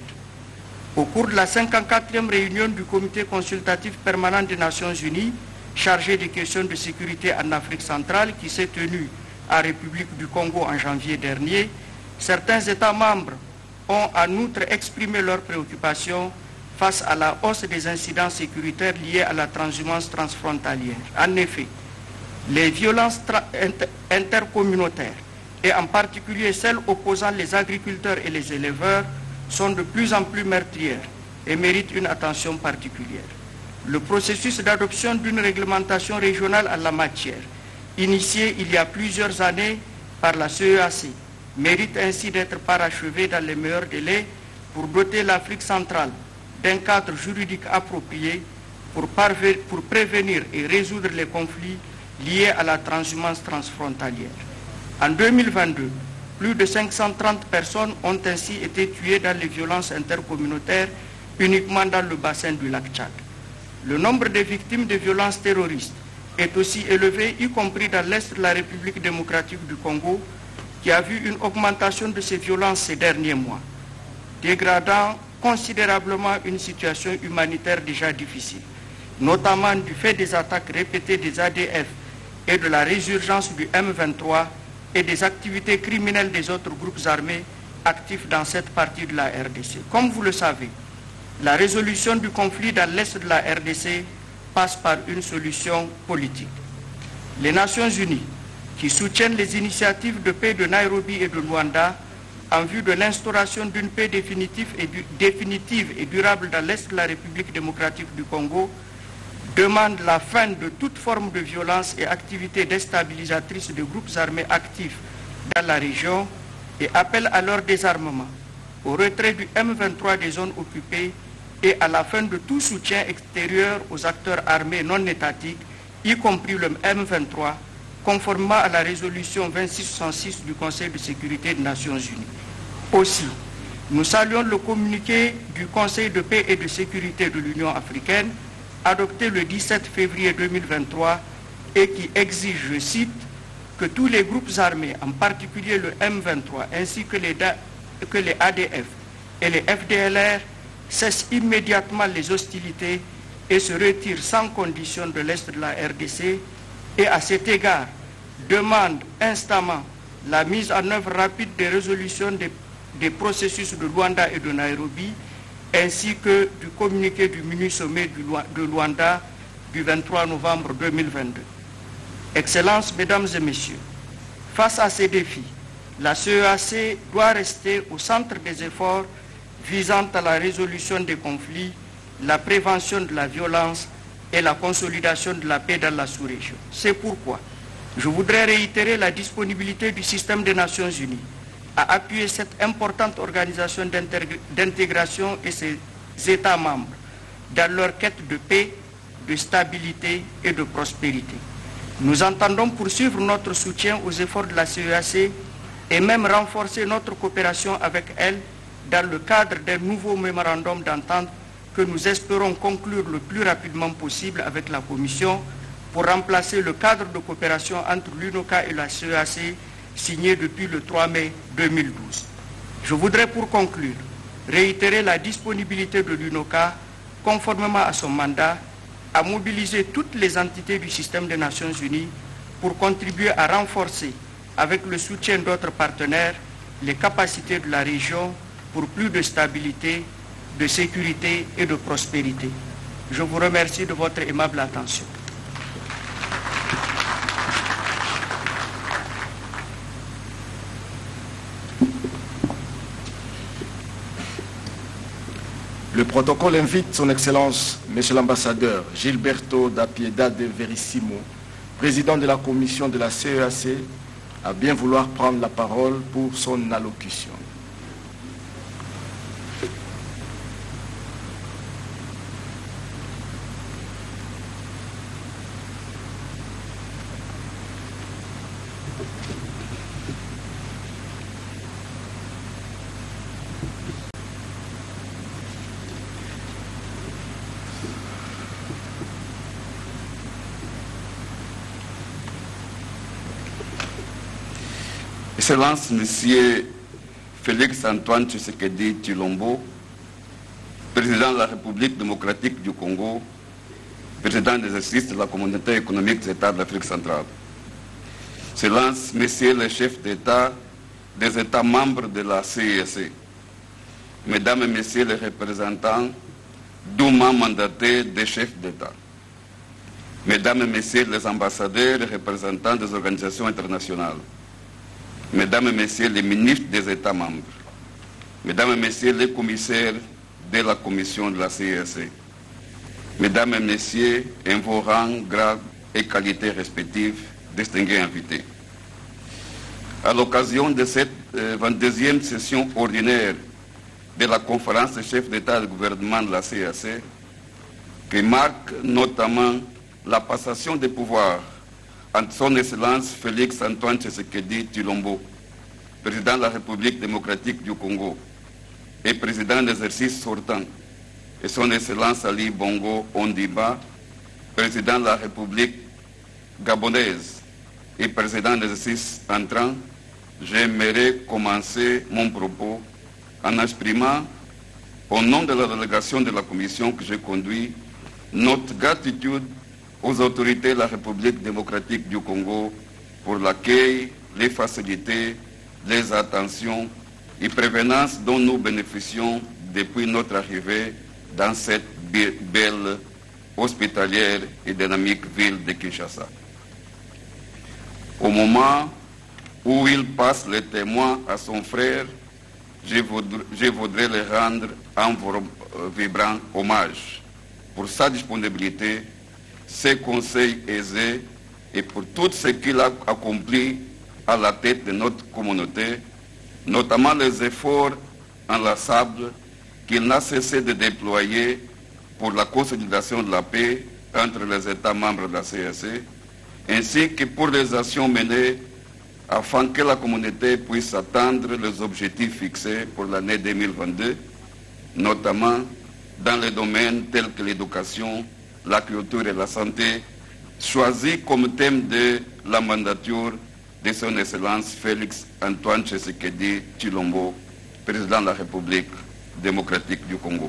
Au cours de la 54e réunion du Comité consultatif permanent des Nations Unies, chargé des questions de sécurité en Afrique centrale, qui s'est tenue en République du Congo en janvier dernier, certains États membres ont en outre exprimé leurs préoccupations face à la hausse des incidents sécuritaires liés à la transhumance transfrontalière. En effet, les violences intercommunautaires, et en particulier celles opposant les agriculteurs et les éleveurs, sont de plus en plus meurtrières et méritent une attention particulière. Le processus d'adoption d'une réglementation régionale en la matière, initié il y a plusieurs années par la CEAC, mérite ainsi d'être parachevé dans les meilleurs délais pour doter l'Afrique centrale d'un cadre juridique approprié pour prévenir et résoudre les conflits liés à la transhumance transfrontalière. En 2022, plus de 530 personnes ont ainsi été tuées dans les violences intercommunautaires uniquement dans le bassin du lac Tchad. Le nombre de victimes de violences terroristes est aussi élevé, y compris dans l'est de la République démocratique du Congo, qui a vu une augmentation de ces violences ces derniers mois, dégradant considérablement une situation humanitaire déjà difficile, notamment du fait des attaques répétées des ADF et de la résurgence du M23 et des activités criminelles des autres groupes armés actifs dans cette partie de la RDC. Comme vous le savez, la résolution du conflit dans l'est de la RDC passe par une solution politique. Les Nations Unies, qui soutiennent les initiatives de paix de Nairobi et de Luanda en vue de l'instauration d'une paix définitive et durable dans l'est de la République démocratique du Congo, demandent la fin de toute forme de violence et activité déstabilisatrice de groupes armés actifs dans la région et appellent à leur désarmement, au retrait du M23 des zones occupées et à la fin de tout soutien extérieur aux acteurs armés non étatiques, y compris le M23, conformément à la résolution 2666 du Conseil de sécurité des Nations Unies. Aussi, nous saluons le communiqué du Conseil de paix et de sécurité de l'Union africaine, adopté le 17 février 2023 et qui exige, je cite, que tous les groupes armés, en particulier le M23 ainsi que les ADF et les FDLR, cessent immédiatement les hostilités et se retirent sans condition de l'Est de la RDC et à cet égard demande instamment la mise en œuvre rapide des résolutions des processus de Luanda et de Nairobi ainsi que du communiqué du mini-sommet de Luanda du 23 novembre 2022. Excellences, Mesdames et Messieurs, face à ces défis, la CEAC doit rester au centre des efforts visant à la résolution des conflits, la prévention de la violence et la consolidation de la paix dans la sous-région. C'est pourquoi je voudrais réitérer la disponibilité du système des Nations Unies à appuyer cette importante organisation d'intégration et ses États membres dans leur quête de paix, de stabilité et de prospérité. Nous entendons poursuivre notre soutien aux efforts de la CEAC et même renforcer notre coopération avec elle dans le cadre d'un nouveau mémorandum d'entente que nous espérons conclure le plus rapidement possible avec la Commission pour remplacer le cadre de coopération entre l'UNOCA et la CEAC signé depuis le 3 mai 2012. Je voudrais pour conclure réitérer la disponibilité de l'UNOCA, conformément à son mandat, à mobiliser toutes les entités du système des Nations Unies pour contribuer à renforcer, avec le soutien d'autres partenaires, les capacités de la région pour plus de stabilité, de sécurité et de prospérité. Je vous remercie de votre aimable attention. Le protocole invite son Excellence, Monsieur l'ambassadeur Gilberto da Piedade Verissimo, président de la commission de la CEAC, à bien vouloir prendre la parole pour son allocution. Excellence, Monsieur Félix Antoine Tshisekedi Tshilombo, président de la République démocratique du Congo, président d'exercice de la Communauté économique des États de l'Afrique centrale. Excellence, Messieurs les chefs d'État des États membres de la CEC, Mesdames et Messieurs les représentants dûment mandatés des chefs d'État, Mesdames et Messieurs les ambassadeurs et représentants des organisations internationales, Mesdames et Messieurs les ministres des États membres, Mesdames et Messieurs les commissaires de la Commission de la CEC, Mesdames et Messieurs, en vos rangs, grades et qualités respectives, distingués invités. À l'occasion de cette 22e session ordinaire de la conférence des chefs d'État et de gouvernement de la CEC, qui marque notamment la passation des pouvoirs entre son Excellence Félix Antoine Tshisekedi Tshilombo, président de la République démocratique du Congo et président d'exercice sortant, et son Excellence Ali Bongo Ondimba, président de la République gabonaise et président d'exercice entrant, j'aimerais commencer mon propos en exprimant, au nom de la délégation de la Commission que j'ai conduite, notre gratitude aux autorités de la République démocratique du Congo pour l'accueil, les facilités, les attentions et prévenances dont nous bénéficions depuis notre arrivée dans cette belle, hospitalière et dynamique ville de Kinshasa. Au moment où il passe le témoin à son frère, je voudrais le rendre un vibrant hommage pour sa disponibilité, ses conseils aisés et pour tout ce qu'il a accompli à la tête de notre communauté, notamment les efforts inlassables qu'il n'a cessé de déployer pour la consolidation de la paix entre les États membres de la CEC, ainsi que pour les actions menées afin que la communauté puisse atteindre les objectifs fixés pour l'année 2022, notamment dans les domaines tels que l'éducation, la culture et la santé, choisis comme thème de la mandature de son Excellence Félix Antoine Tshisekedi Tshilombo, président de la République démocratique du Congo.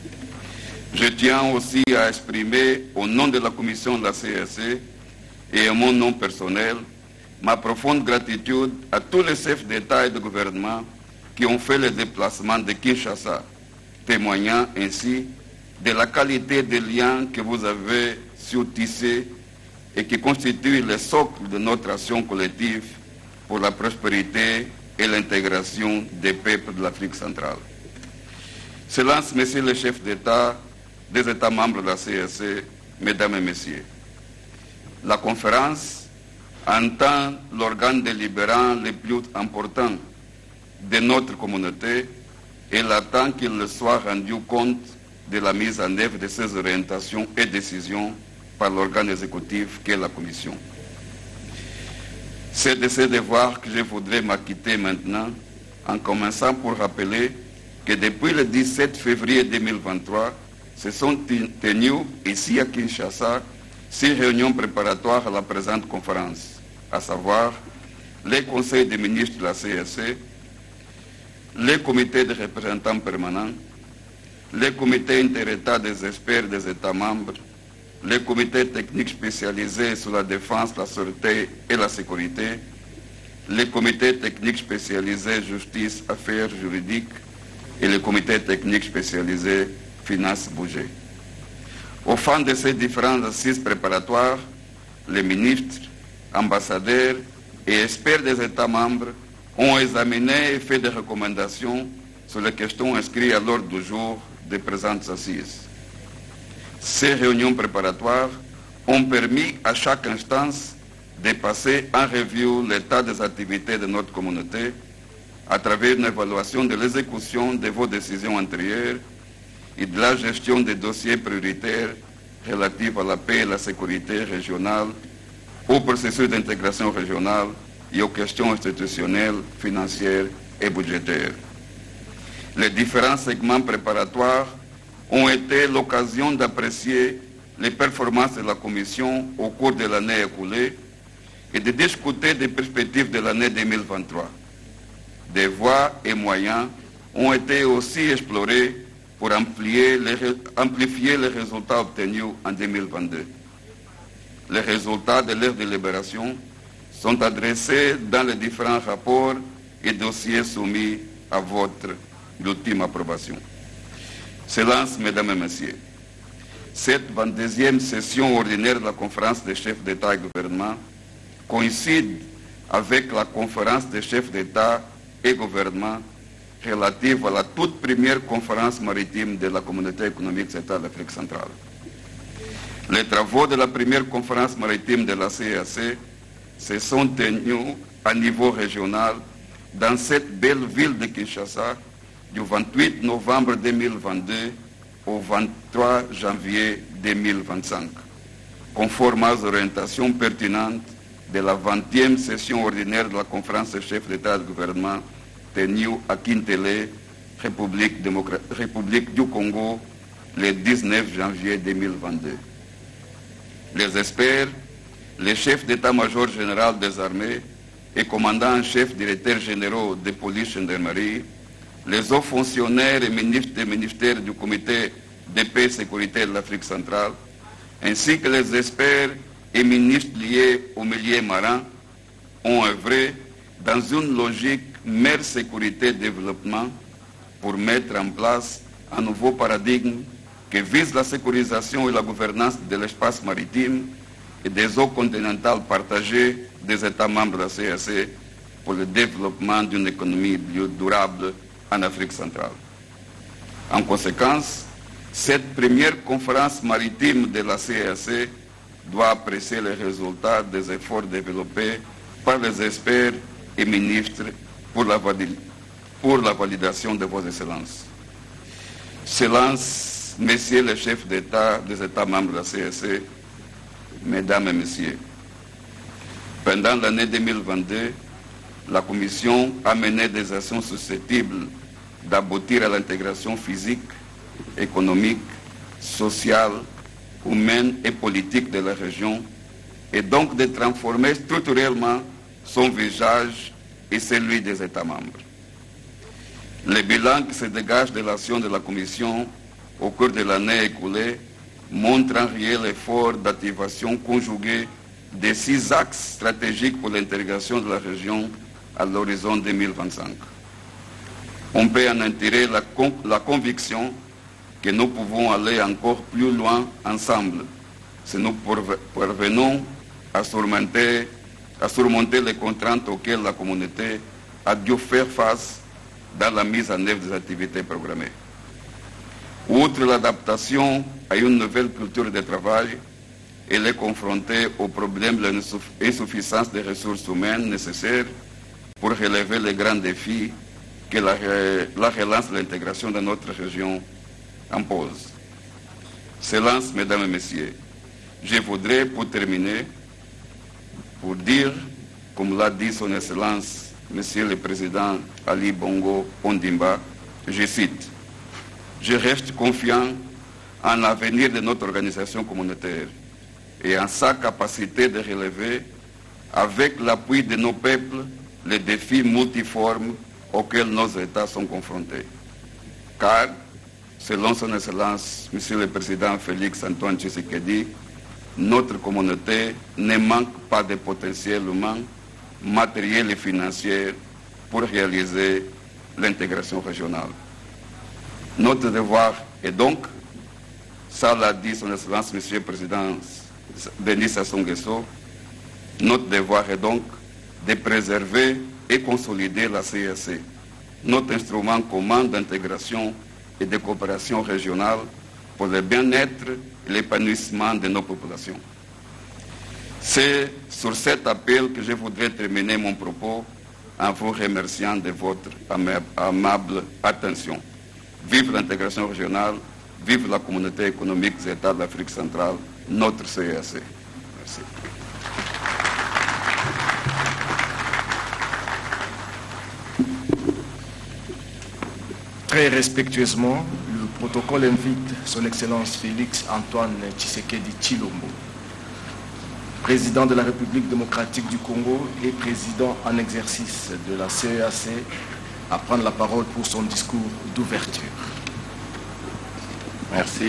Je tiens aussi à exprimer au nom de la Commission de la CEC et à mon nom personnel ma profonde gratitude à tous les chefs d'État et de gouvernement qui ont fait le déplacement de Kinshasa, témoignant ainsi de la qualité des liens que vous avez su tisser et qui constituent le socle de notre action collective pour la prospérité et l'intégration des peuples de l'Afrique centrale. Excellences, Messieurs les chefs d'État des États membres de la CEC, Mesdames et Messieurs, la conférence, en tant l'organe délibérant le plus important de notre communauté, elle attend qu'il soit rendu compte de la mise en œuvre de ces orientations et décisions par l'organe exécutif qu'est la Commission. C'est de ces devoirs que je voudrais m'acquitter maintenant, en commençant pour rappeler que depuis le 17 février 2023, se sont tenues ici à Kinshasa 6 réunions préparatoires à la présente conférence, à savoir les conseils des ministres de la CEC, les comités de représentants permanents, les comités inter-États des experts des États membres, les comités techniques spécialisés sur la défense, la sûreté et la sécurité, les comités techniques spécialisés justice, affaires juridiques et les comités techniques spécialisés finances, budget. Au fin de ces différentes assises préparatoires, les ministres, ambassadeurs et experts des États membres ont examiné et fait des recommandations sur les questions inscrites à l'ordre du jour des présentes assises. Ces réunions préparatoires ont permis à chaque instance de passer en revue l'état des activités de notre communauté à travers une évaluation de l'exécution de vos décisions antérieures et de la gestion des dossiers prioritaires relatifs à la paix et la sécurité régionale, au processus d'intégration régionale et aux questions institutionnelles, financières et budgétaires. Les différents segments préparatoires ont été l'occasion d'apprécier les performances de la Commission au cours de l'année écoulée et de discuter des perspectives de l'année 2023. des voies et moyens ont été aussi explorés pour amplifier les résultats obtenus en 2022. Les résultats de leur délibération sont adressés dans les différents rapports et dossiers soumis à votre ultime approbation. Excellences, Mesdames et Messieurs, cette 22e session ordinaire de la conférence des chefs d'État et de gouvernement coïncide avec la conférence des chefs d'État et gouvernement relative à la toute première conférence maritime de la communauté économique d'État d'Afrique centrale. Les travaux de la première conférence maritime de la CEAC se sont tenus à niveau régional dans cette belle ville de Kinshasa du 28 novembre 2022 au 23 janvier 2025, conforme aux orientations pertinentes de la 20e session ordinaire de la conférence des chefs d'État et de gouvernement tenue à Kintele, République du Congo, le 19 janvier 2022. Les experts, les chefs d'état-major général des armées et commandants en chef directeurs généraux de police gendarmerie, les hauts fonctionnaires et ministres des ministères du comité de paix et sécurité de l'Afrique centrale, ainsi que les experts et ministres liés au milieu marin, ont œuvré dans une logique mère sécurité et développement pour mettre en place un nouveau paradigme qui vise la sécurisation et la gouvernance de l'espace maritime et des eaux continentales partagées des États membres de la CEAC pour le développement d'une économie durable en Afrique centrale. En conséquence, cette première conférence maritime de la CEAC doit apprécier les résultats des efforts développés par les experts et ministres pour la validation de vos excellences. Excellences, Messieurs les chefs d'État des États membres de la CEAC, Mesdames et Messieurs, pendant l'année 2022, la Commission a mené des actions susceptibles d'aboutir à l'intégration physique, économique, sociale, humaine et politique de la région et donc de transformer structurellement son visage et celui des États membres. Le bilan qui se dégage de l'action de la Commission au cours de l'année écoulée montre un réel effort d'activation conjugué des 6 axes stratégiques pour l'intégration de la région à l'horizon 2025. On peut en tirer la conviction que nous pouvons aller encore plus loin ensemble si nous parvenons à surmonter les contraintes auxquelles la communauté a dû faire face dans la mise en œuvre des activités programmées. Outre l'adaptation à une nouvelle culture de travail, elle est confrontée au problème de l'insuffisance des ressources humaines nécessaires pour relever les grands défis que la relance de l'intégration de notre région impose. Excellences, Mesdames et Messieurs, je voudrais pour terminer, pour dire, comme l'a dit son Excellence, Monsieur le Président Ali Bongo Ondimba, je cite, « Je reste confiant en l'avenir de notre organisation communautaire et en sa capacité de relever, avec l'appui de nos peuples, les défis multiformes auxquels nos États sont confrontés. Car, selon son Excellence, Monsieur le Président Félix Antoine Tshisekedi, notre communauté ne manque pas de potentiel humain, matériel et financier pour réaliser l'intégration régionale. Notre devoir est donc, ça l'a dit son Excellence Monsieur le Président Denis Sassou Nguesso, notre devoir est donc de préserver et consolider la CEAC, notre instrument commun d'intégration et de coopération régionale pour le bien-être et l'épanouissement de nos populations. C'est sur cet appel que je voudrais terminer mon propos en vous remerciant de votre amable attention. Vive l'intégration régionale, vive la communauté économique des États de l'Afrique centrale, notre CEAC. Merci. Très respectueusement, le protocole invite son Excellence Félix Antoine Tshisekedi Tshilombo, président de la République démocratique du Congo et président en exercice de la CEAC, à prendre la parole pour son discours d'ouverture. Merci.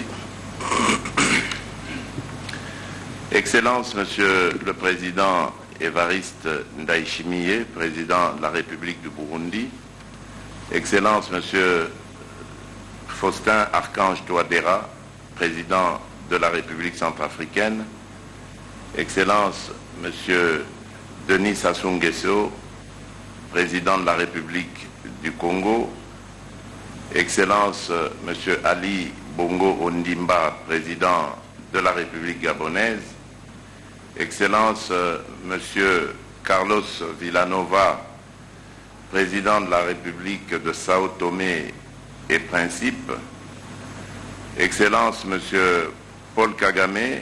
Excellence, Monsieur le Président Évariste Ndayishimiye, Président de la République du Burundi. Excellence, Monsieur Faustin Archange Touadéra, Président de la République centrafricaine. Excellence, Monsieur Denis Sassou Nguesso, Président de la République du Congo. Excellence, Monsieur Ali Bongo Ondimba, Président de la République gabonaise. Excellence, Monsieur Carlos Villanova, Président de la République de Sao Tomé et Principe. Excellence, Monsieur Paul Kagame,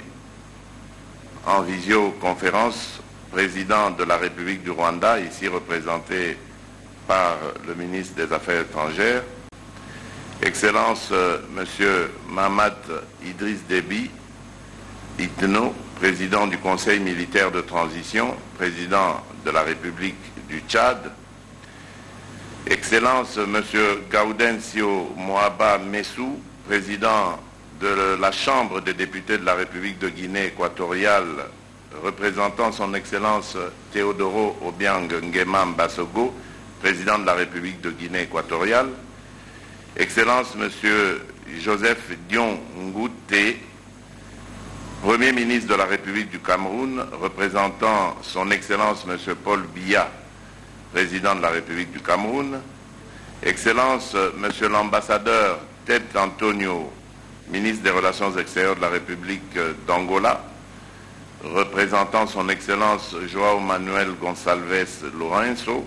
en visioconférence, Président de la République du Rwanda, ici représenté par le ministre des Affaires étrangères. Excellence, Monsieur Mahamat Idriss Déby Itno, Président du Conseil militaire de transition, Président de la République du Tchad. Excellence, Monsieur Gaudencio Moaba Messou, Président de la Chambre des députés de la République de Guinée équatoriale, représentant son Excellence Théodoro Obiang Nguema Mbasogo, Président de la République de Guinée équatoriale. Excellence, Monsieur Joseph Dion Ngouté, Premier ministre de la République du Cameroun, représentant son Excellence Monsieur Paul Biya, Président de la République du Cameroun. Excellence, Monsieur l'ambassadeur Ted Antonio, ministre des Relations extérieures de la République d'Angola, représentant son Excellence João Manuel Gonçalves Lourenço.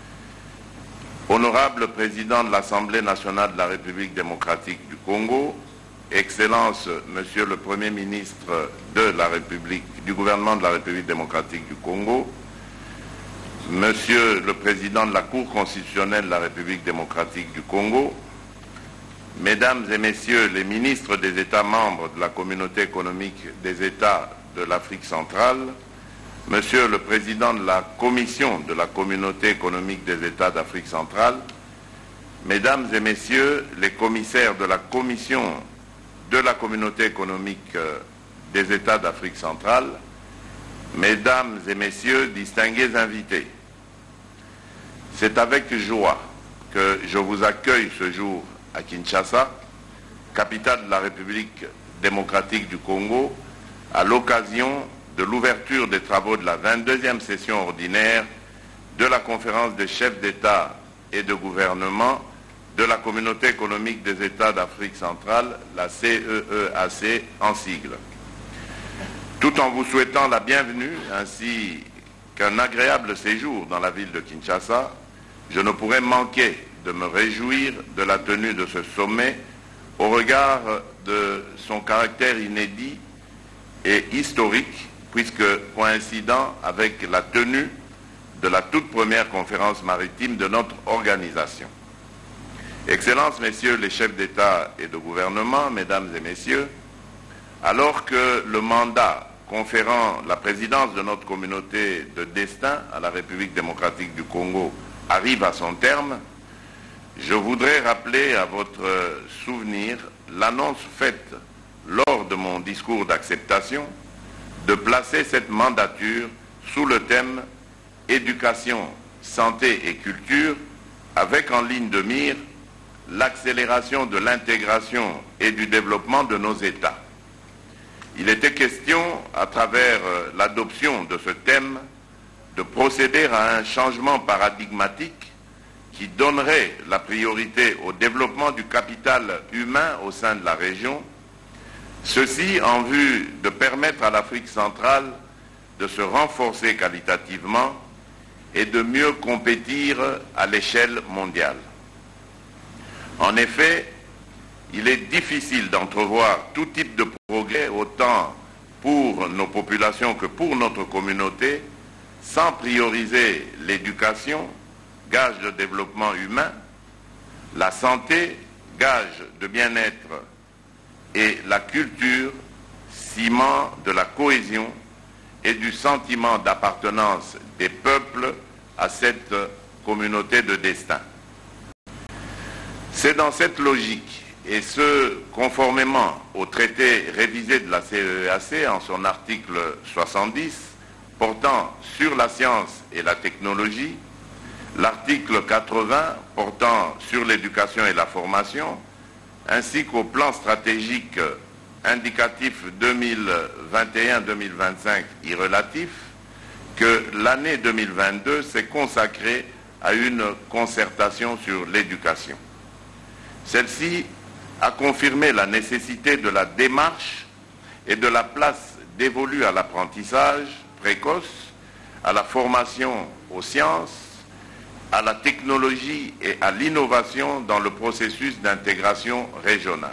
Honorable Président de l'Assemblée nationale de la République démocratique du Congo, Excellence, Monsieur le Premier ministre de la République, du gouvernement de la République démocratique du Congo, Monsieur le Président de la Cour constitutionnelle de la République démocratique du Congo, Mesdames et Messieurs les ministres des États membres de la Communauté économique des États de l'Afrique centrale, Monsieur le Président de la Commission de la Communauté économique des États d'Afrique centrale, Mesdames et Messieurs les commissaires de la Commission de la Communauté économique des États d'Afrique centrale, Mesdames et Messieurs, distingués invités, c'est avec joie que je vous accueille ce jour à Kinshasa, capitale de la République démocratique du Congo, à l'occasion de l'ouverture des travaux de la 22e session ordinaire de la conférence des chefs d'État et de gouvernement de la Communauté économique des États d'Afrique centrale, la CEEAC en sigle. Tout en vous souhaitant la bienvenue ainsi qu'un agréable séjour dans la ville de Kinshasa, je ne pourrais manquer de me réjouir de la tenue de ce sommet au regard de son caractère inédit et historique, puisque coïncidant avec la tenue de la toute première conférence maritime de notre organisation. Excellences, Messieurs les chefs d'État et de gouvernement, Mesdames et Messieurs, alors que le mandat conférant la présidence de notre communauté de destin à la République démocratique du Congo arrive à son terme, je voudrais rappeler à votre souvenir l'annonce faite lors de mon discours d'acceptation de placer cette mandature sous le thème « Éducation, santé et culture » avec en ligne de mire l'accélération de l'intégration et du développement de nos États. Il était question, à travers l'adoption de ce thème, de procéder à un changement paradigmatique qui donnerait la priorité au développement du capital humain au sein de la région, ceci en vue de permettre à l'Afrique centrale de se renforcer qualitativement et de mieux compétir à l'échelle mondiale. En effet, il est difficile d'entrevoir tout type de progrès, autant pour nos populations que pour notre communauté, sans prioriser l'éducation, gage de développement humain, la santé, gage de bien-être, et la culture, ciment de la cohésion et du sentiment d'appartenance des peuples à cette communauté de destin. C'est dans cette logique, et ce, conformément au traité révisé de la CEAC en son article 70, portant sur la science et la technologie, l'article 80 portant sur l'éducation et la formation, ainsi qu'au plan stratégique indicatif 2021-2025 y relatif, que l'année 2022 s'est consacrée à une concertation sur l'éducation. Celle-ci a confirmé la nécessité de la démarche et de la place dévolue à l'apprentissage précoce, à la formation aux sciences, à la technologie et à l'innovation dans le processus d'intégration régionale.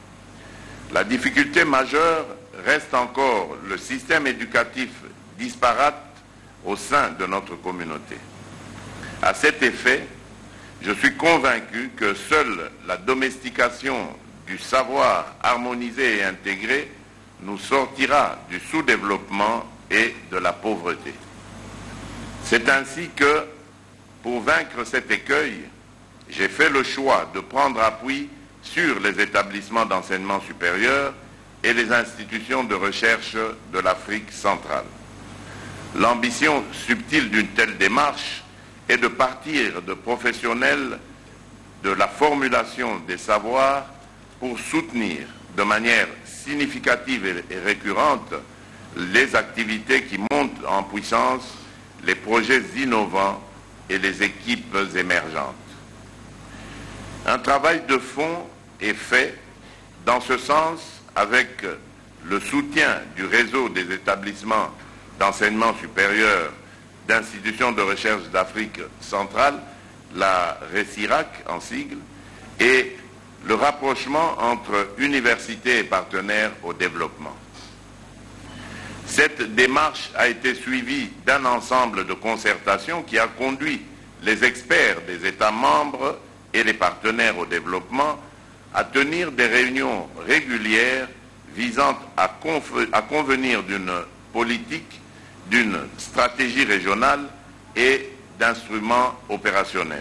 La difficulté majeure reste encore le système éducatif disparate au sein de notre communauté. À cet effet, je suis convaincu que seule la domestication du savoir harmonisé et intégré nous sortira du sous-développement et de la pauvreté. C'est ainsi que, pour vaincre cet écueil, j'ai fait le choix de prendre appui sur les établissements d'enseignement supérieur et les institutions de recherche de l'Afrique centrale. L'ambition subtile d'une telle démarche est de partir de professionnels de la formulation des savoirs pour soutenir de manière significative et récurrente les activités qui montent en puissance, les projets innovants et les équipes émergentes. Un travail de fond est fait dans ce sens avec le soutien du réseau des établissements d'enseignement supérieur d'institutions de recherche d'Afrique centrale, la RECIRAC en sigle, et le rapprochement entre universités et partenaires au développement. Cette démarche a été suivie d'un ensemble de concertations qui a conduit les experts des États membres et les partenaires au développement à tenir des réunions régulières visant à convenir d'une politique, d'une stratégie régionale et d'instruments opérationnels.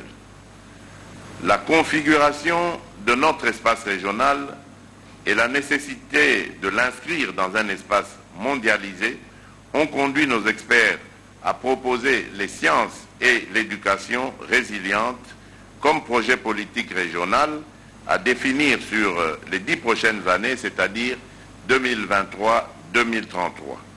La configuration de notre espace régional et la nécessité de l'inscrire dans un espace mondialisé ont conduit nos experts à proposer les sciences et l'éducation résilientes comme projet politique régional à définir sur les 10 prochaines années, c'est-à-dire 2023-2033.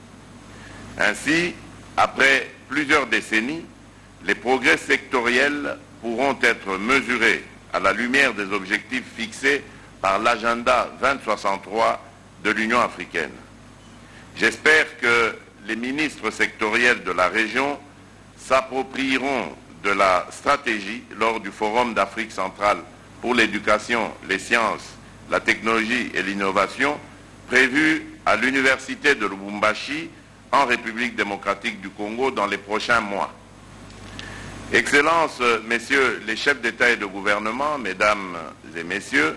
Ainsi, après plusieurs décennies, les progrès sectoriels pourront être mesurés à la lumière des objectifs fixés par l'agenda 2063 de l'Union africaine. J'espère que les ministres sectoriels de la région s'approprieront de la stratégie lors du Forum d'Afrique centrale pour l'éducation, les sciences, la technologie et l'innovation prévu à l'Université de Lubumbashi en République démocratique du Congo dans les prochains mois. Excellences, messieurs les chefs d'État et de gouvernement, mesdames et messieurs,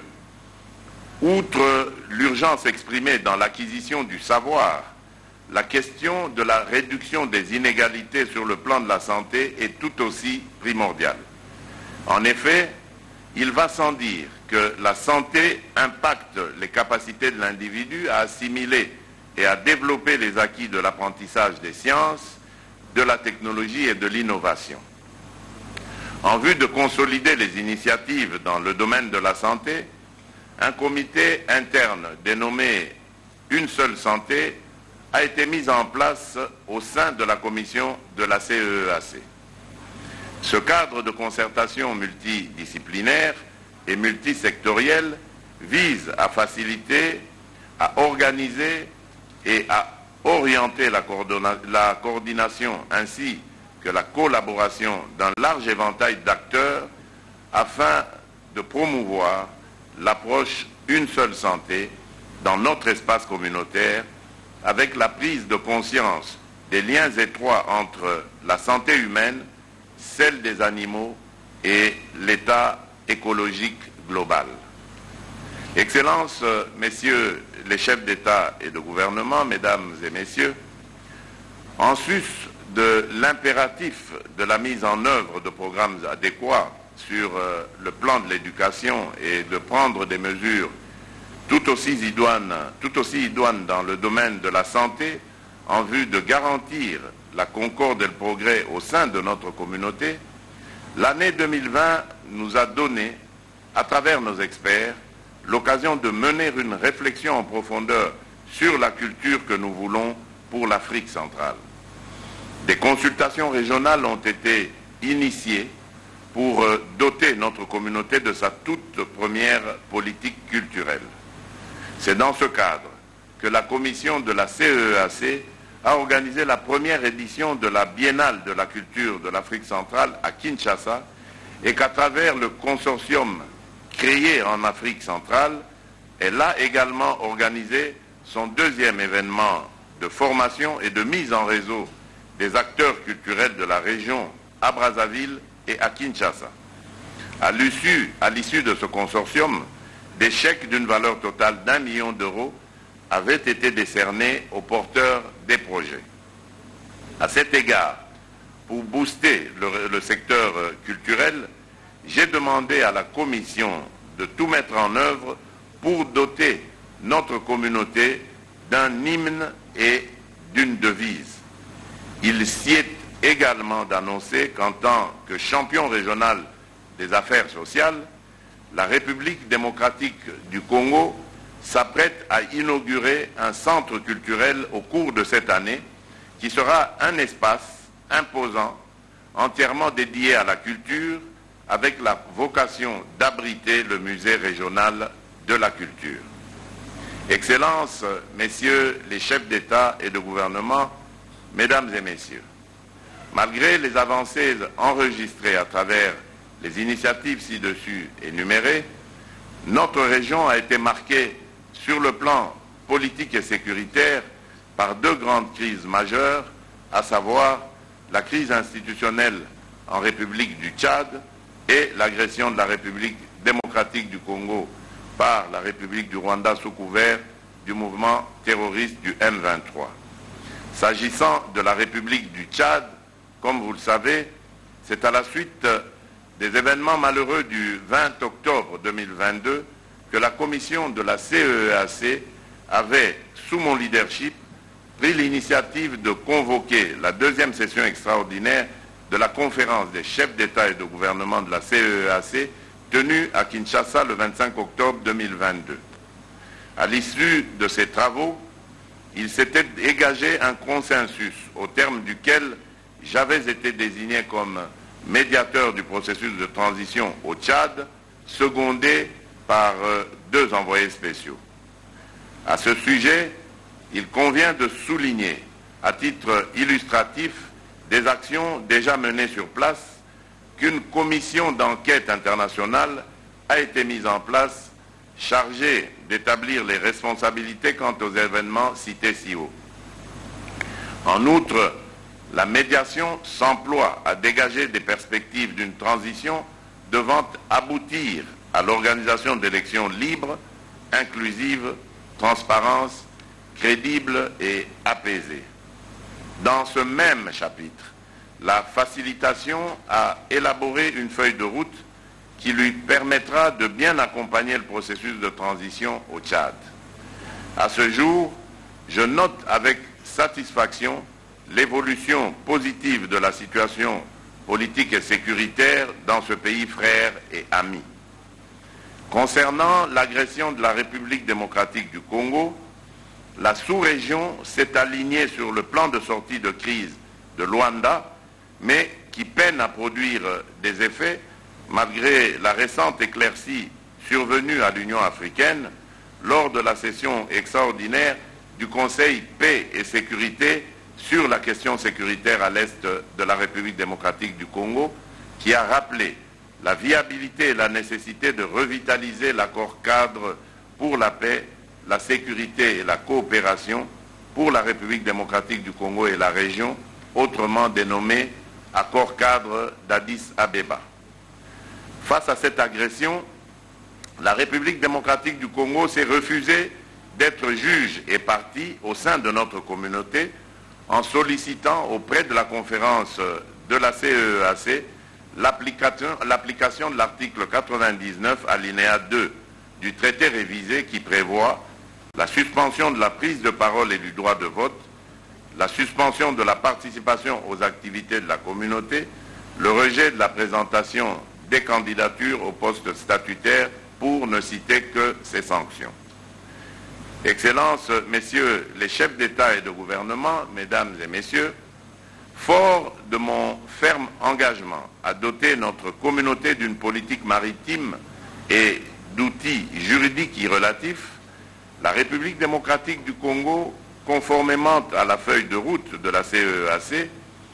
outre l'urgence exprimée dans l'acquisition du savoir, la question de la réduction des inégalités sur le plan de la santé est tout aussi primordiale. En effet, il va sans dire que la santé impacte les capacités de l'individu à assimiler et à développer les acquis de l'apprentissage des sciences, de la technologie et de l'innovation. En vue de consolider les initiatives dans le domaine de la santé, un comité interne dénommé Une seule santé a été mis en place au sein de la commission de la CEAC. Ce cadre de concertation multidisciplinaire et multisectoriel vise à faciliter, à organiser et à orienter la coordination ainsi que la collaboration d'un large éventail d'acteurs afin de promouvoir l'approche Une seule santé dans notre espace communautaire avec la prise de conscience des liens étroits entre la santé humaine, celle des animaux et l'état écologique global. Excellences, messieurs les chefs d'État et de gouvernement, mesdames et messieurs, en sus de l'impératif de la mise en œuvre de programmes adéquats sur le plan de l'éducation et de prendre des mesures tout aussi idoines dans le domaine de la santé en vue de garantir la concorde et le progrès au sein de notre communauté, l'année 2020 nous a donné, à travers nos experts, l'occasion de mener une réflexion en profondeur sur la culture que nous voulons pour l'Afrique centrale. Des consultations régionales ont été initiées pour doter notre communauté de sa toute première politique culturelle. C'est dans ce cadre que la commission de la CEAC a organisé la première édition de la Biennale de la culture de l'Afrique centrale à Kinshasa et qu'à travers le consortium créé en Afrique centrale, elle a également organisé son deuxième événement de formation et de mise en réseau des acteurs culturels de la région à Brazzaville et à Kinshasa. À l'issue de ce consortium, des chèques d'une valeur totale d'1 million d'euros avaient été décernés aux porteurs des projets. À cet égard, pour booster le secteur culturel, j'ai demandé à la Commission de tout mettre en œuvre pour doter notre communauté d'un hymne et d'une devise. Il s'y est également d'annoncer qu'en tant que champion régional des affaires sociales, la République démocratique du Congo s'apprête à inaugurer un centre culturel au cours de cette année qui sera un espace imposant, entièrement dédié à la culture, avec la vocation d'abriter le musée régional de la culture. Excellences, messieurs les chefs d'État et de gouvernement, mesdames et messieurs, malgré les avancées enregistrées à travers les initiatives ci-dessus énumérées, notre région a été marquée sur le plan politique et sécuritaire par deux grandes crises majeures, à savoir la crise institutionnelle en République du Tchad et l'agression de la République démocratique du Congo par la République du Rwanda sous couvert du mouvement terroriste du M23. S'agissant de la République du Tchad, comme vous le savez, c'est à la suite des événements malheureux du 20 octobre 2022 que la commission de la CEAC avait, sous mon leadership, pris l'initiative de convoquer la deuxième session extraordinaire de la conférence des chefs d'État et de gouvernement de la CEAC tenue à Kinshasa le 25 octobre 2022. À l'issue de ces travaux, il s'était dégagé un consensus au terme duquel j'avais été désigné comme médiateur du processus de transition au Tchad, secondé par deux envoyés spéciaux. À ce sujet, il convient de souligner, à titre illustratif, des actions déjà menées sur place, qu'une commission d'enquête internationale a été mise en place, chargée d'établir les responsabilités quant aux événements cités ci haut. En outre, la médiation s'emploie à dégager des perspectives d'une transition devant aboutir à l'organisation d'élections libres, inclusives, transparentes, crédibles et apaisées. Dans ce même chapitre, la facilitation a élaboré une feuille de route qui lui permettra de bien accompagner le processus de transition au Tchad. À ce jour, je note avec satisfaction l'évolution positive de la situation politique et sécuritaire dans ce pays frère et ami. Concernant l'agression de la République démocratique du Congo, la sous-région s'est alignée sur le plan de sortie de crise de Luanda, mais qui peine à produire des effets malgré la récente éclaircie survenue à l'Union africaine lors de la session extraordinaire du Conseil paix et sécurité sur la question sécuritaire à l'est de la République démocratique du Congo, qui a rappelé la viabilité et la nécessité de revitaliser l'accord cadre pour la paix, la sécurité et la coopération pour la République démocratique du Congo et la région, autrement dénommé accord cadre d'Addis Abeba. Face à cette agression, la République démocratique du Congo s'est refusée d'être juge et partie au sein de notre communauté en sollicitant auprès de la conférence de la CEAC l'application de l'article 99 alinéa 2 du traité révisé qui prévoit la suspension de la prise de parole et du droit de vote, la suspension de la participation aux activités de la communauté, le rejet de la présentation des candidatures au poste statutaire, pour ne citer que ces sanctions. Excellences, Messieurs les chefs d'État et de gouvernement, Mesdames et Messieurs, fort de mon ferme engagement à doter notre communauté d'une politique maritime et d'outils juridiques y relatifs, la République démocratique du Congo, conformément à la feuille de route de la CEAC,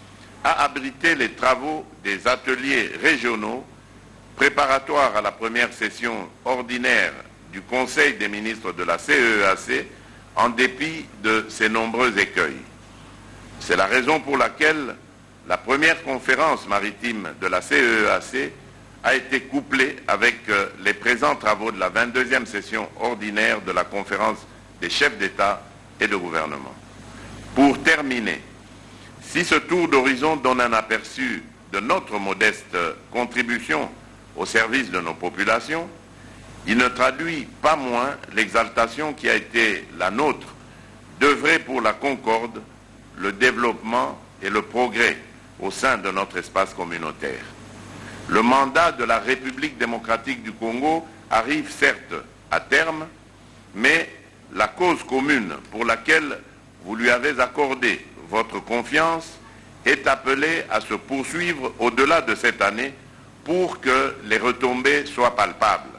a abrité les travaux des ateliers régionaux préparatoires à la première session ordinaire du Conseil des ministres de la CEAC en dépit de ces nombreux écueils. C'est la raison pour laquelle la première conférence maritime de la CEAC a été couplée avec les présents travaux de la 22e session ordinaire de la conférence des chefs d'État et de gouvernement. Pour terminer, si ce tour d'horizon donne un aperçu de notre modeste contribution au service de nos populations, il ne traduit pas moins l'exaltation qui a été la nôtre d'œuvrer pour la concorde, le développement et le progrès au sein de notre espace communautaire. Le mandat de la République démocratique du Congo arrive certes à terme, mais la cause commune pour laquelle vous lui avez accordé votre confiance est appelée à se poursuivre au-delà de cette année pour que les retombées soient palpables.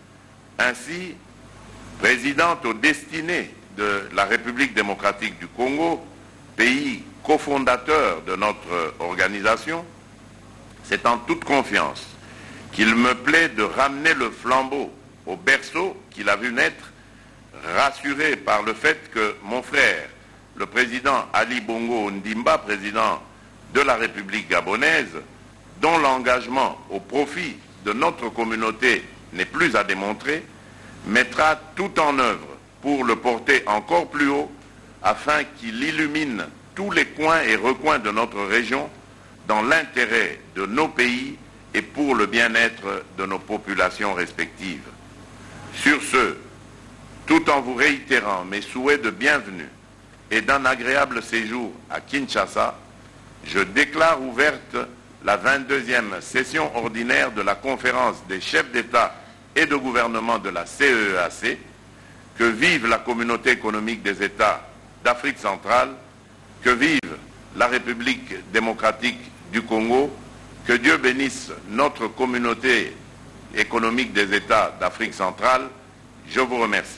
Ainsi, présidente aux destinées de la République démocratique du Congo, pays cofondateur de notre organisation, c'est en toute confiance qu'il me plaît de ramener le flambeau au berceau qu'il a vu naître, rassuré par le fait que mon frère, le président Ali Bongo Ondimba, président de la République gabonaise, dont l'engagement au profit de notre communauté n'est plus à démontrer, mettra tout en œuvre pour le porter encore plus haut afin qu'il illumine tous les coins et recoins de notre région dans l'intérêt de nos pays et pour le bien-être de nos populations respectives. Sur ce, tout en vous réitérant mes souhaits de bienvenue et d'un agréable séjour à Kinshasa, je déclare ouverte la 22e session ordinaire de la conférence des chefs d'État et de gouvernement de la CEAC. Que vive la communauté économique des États d'Afrique centrale, que vive la République démocratique du Congo, que Dieu bénisse notre communauté économique des États d'Afrique centrale. Je vous remercie.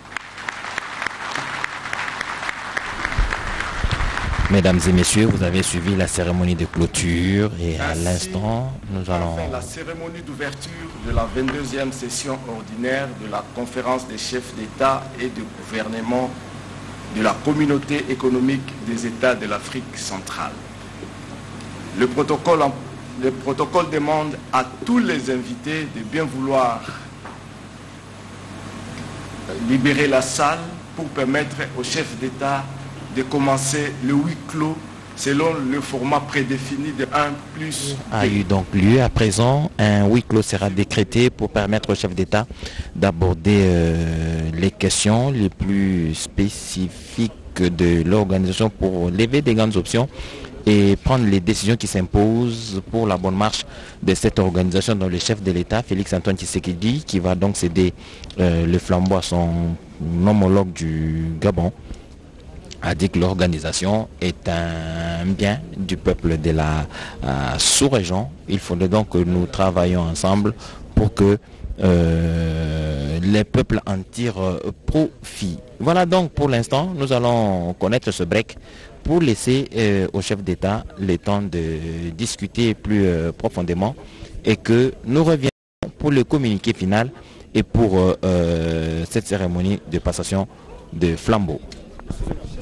Mesdames et messieurs, vous avez suivi la cérémonie de clôture et à l'instant, nous allons... La cérémonie d'ouverture de la 22e session ordinaire de la conférence des chefs d'État et de gouvernement de la communauté économique des États de l'Afrique centrale. Le protocole demande à tous les invités de bien vouloir libérer la salle pour permettre aux chefs d'État de commencer le huis clos selon le format prédéfini de 1+2. A eu donc lieu à présent. Un huis clos sera décrété pour permettre au chef d'État d'aborder les questions les plus spécifiques de l'organisation pour lever des grandes options et prendre les décisions qui s'imposent pour la bonne marche de cette organisation dont le chef de l'État, Félix Antoine Tshisekedi, qui va donc céder le flambeau à son homologue du Gabon, a dit que l'organisation est un bien du peuple de la sous-région. Il faudrait donc que nous travaillions ensemble pour que les peuples en tirent profit. Voilà donc pour l'instant, nous allons connaître ce break pour laisser au chef d'État le temps de discuter plus profondément et que nous reviendrons pour le communiqué final et pour cette cérémonie de passation de flambeau.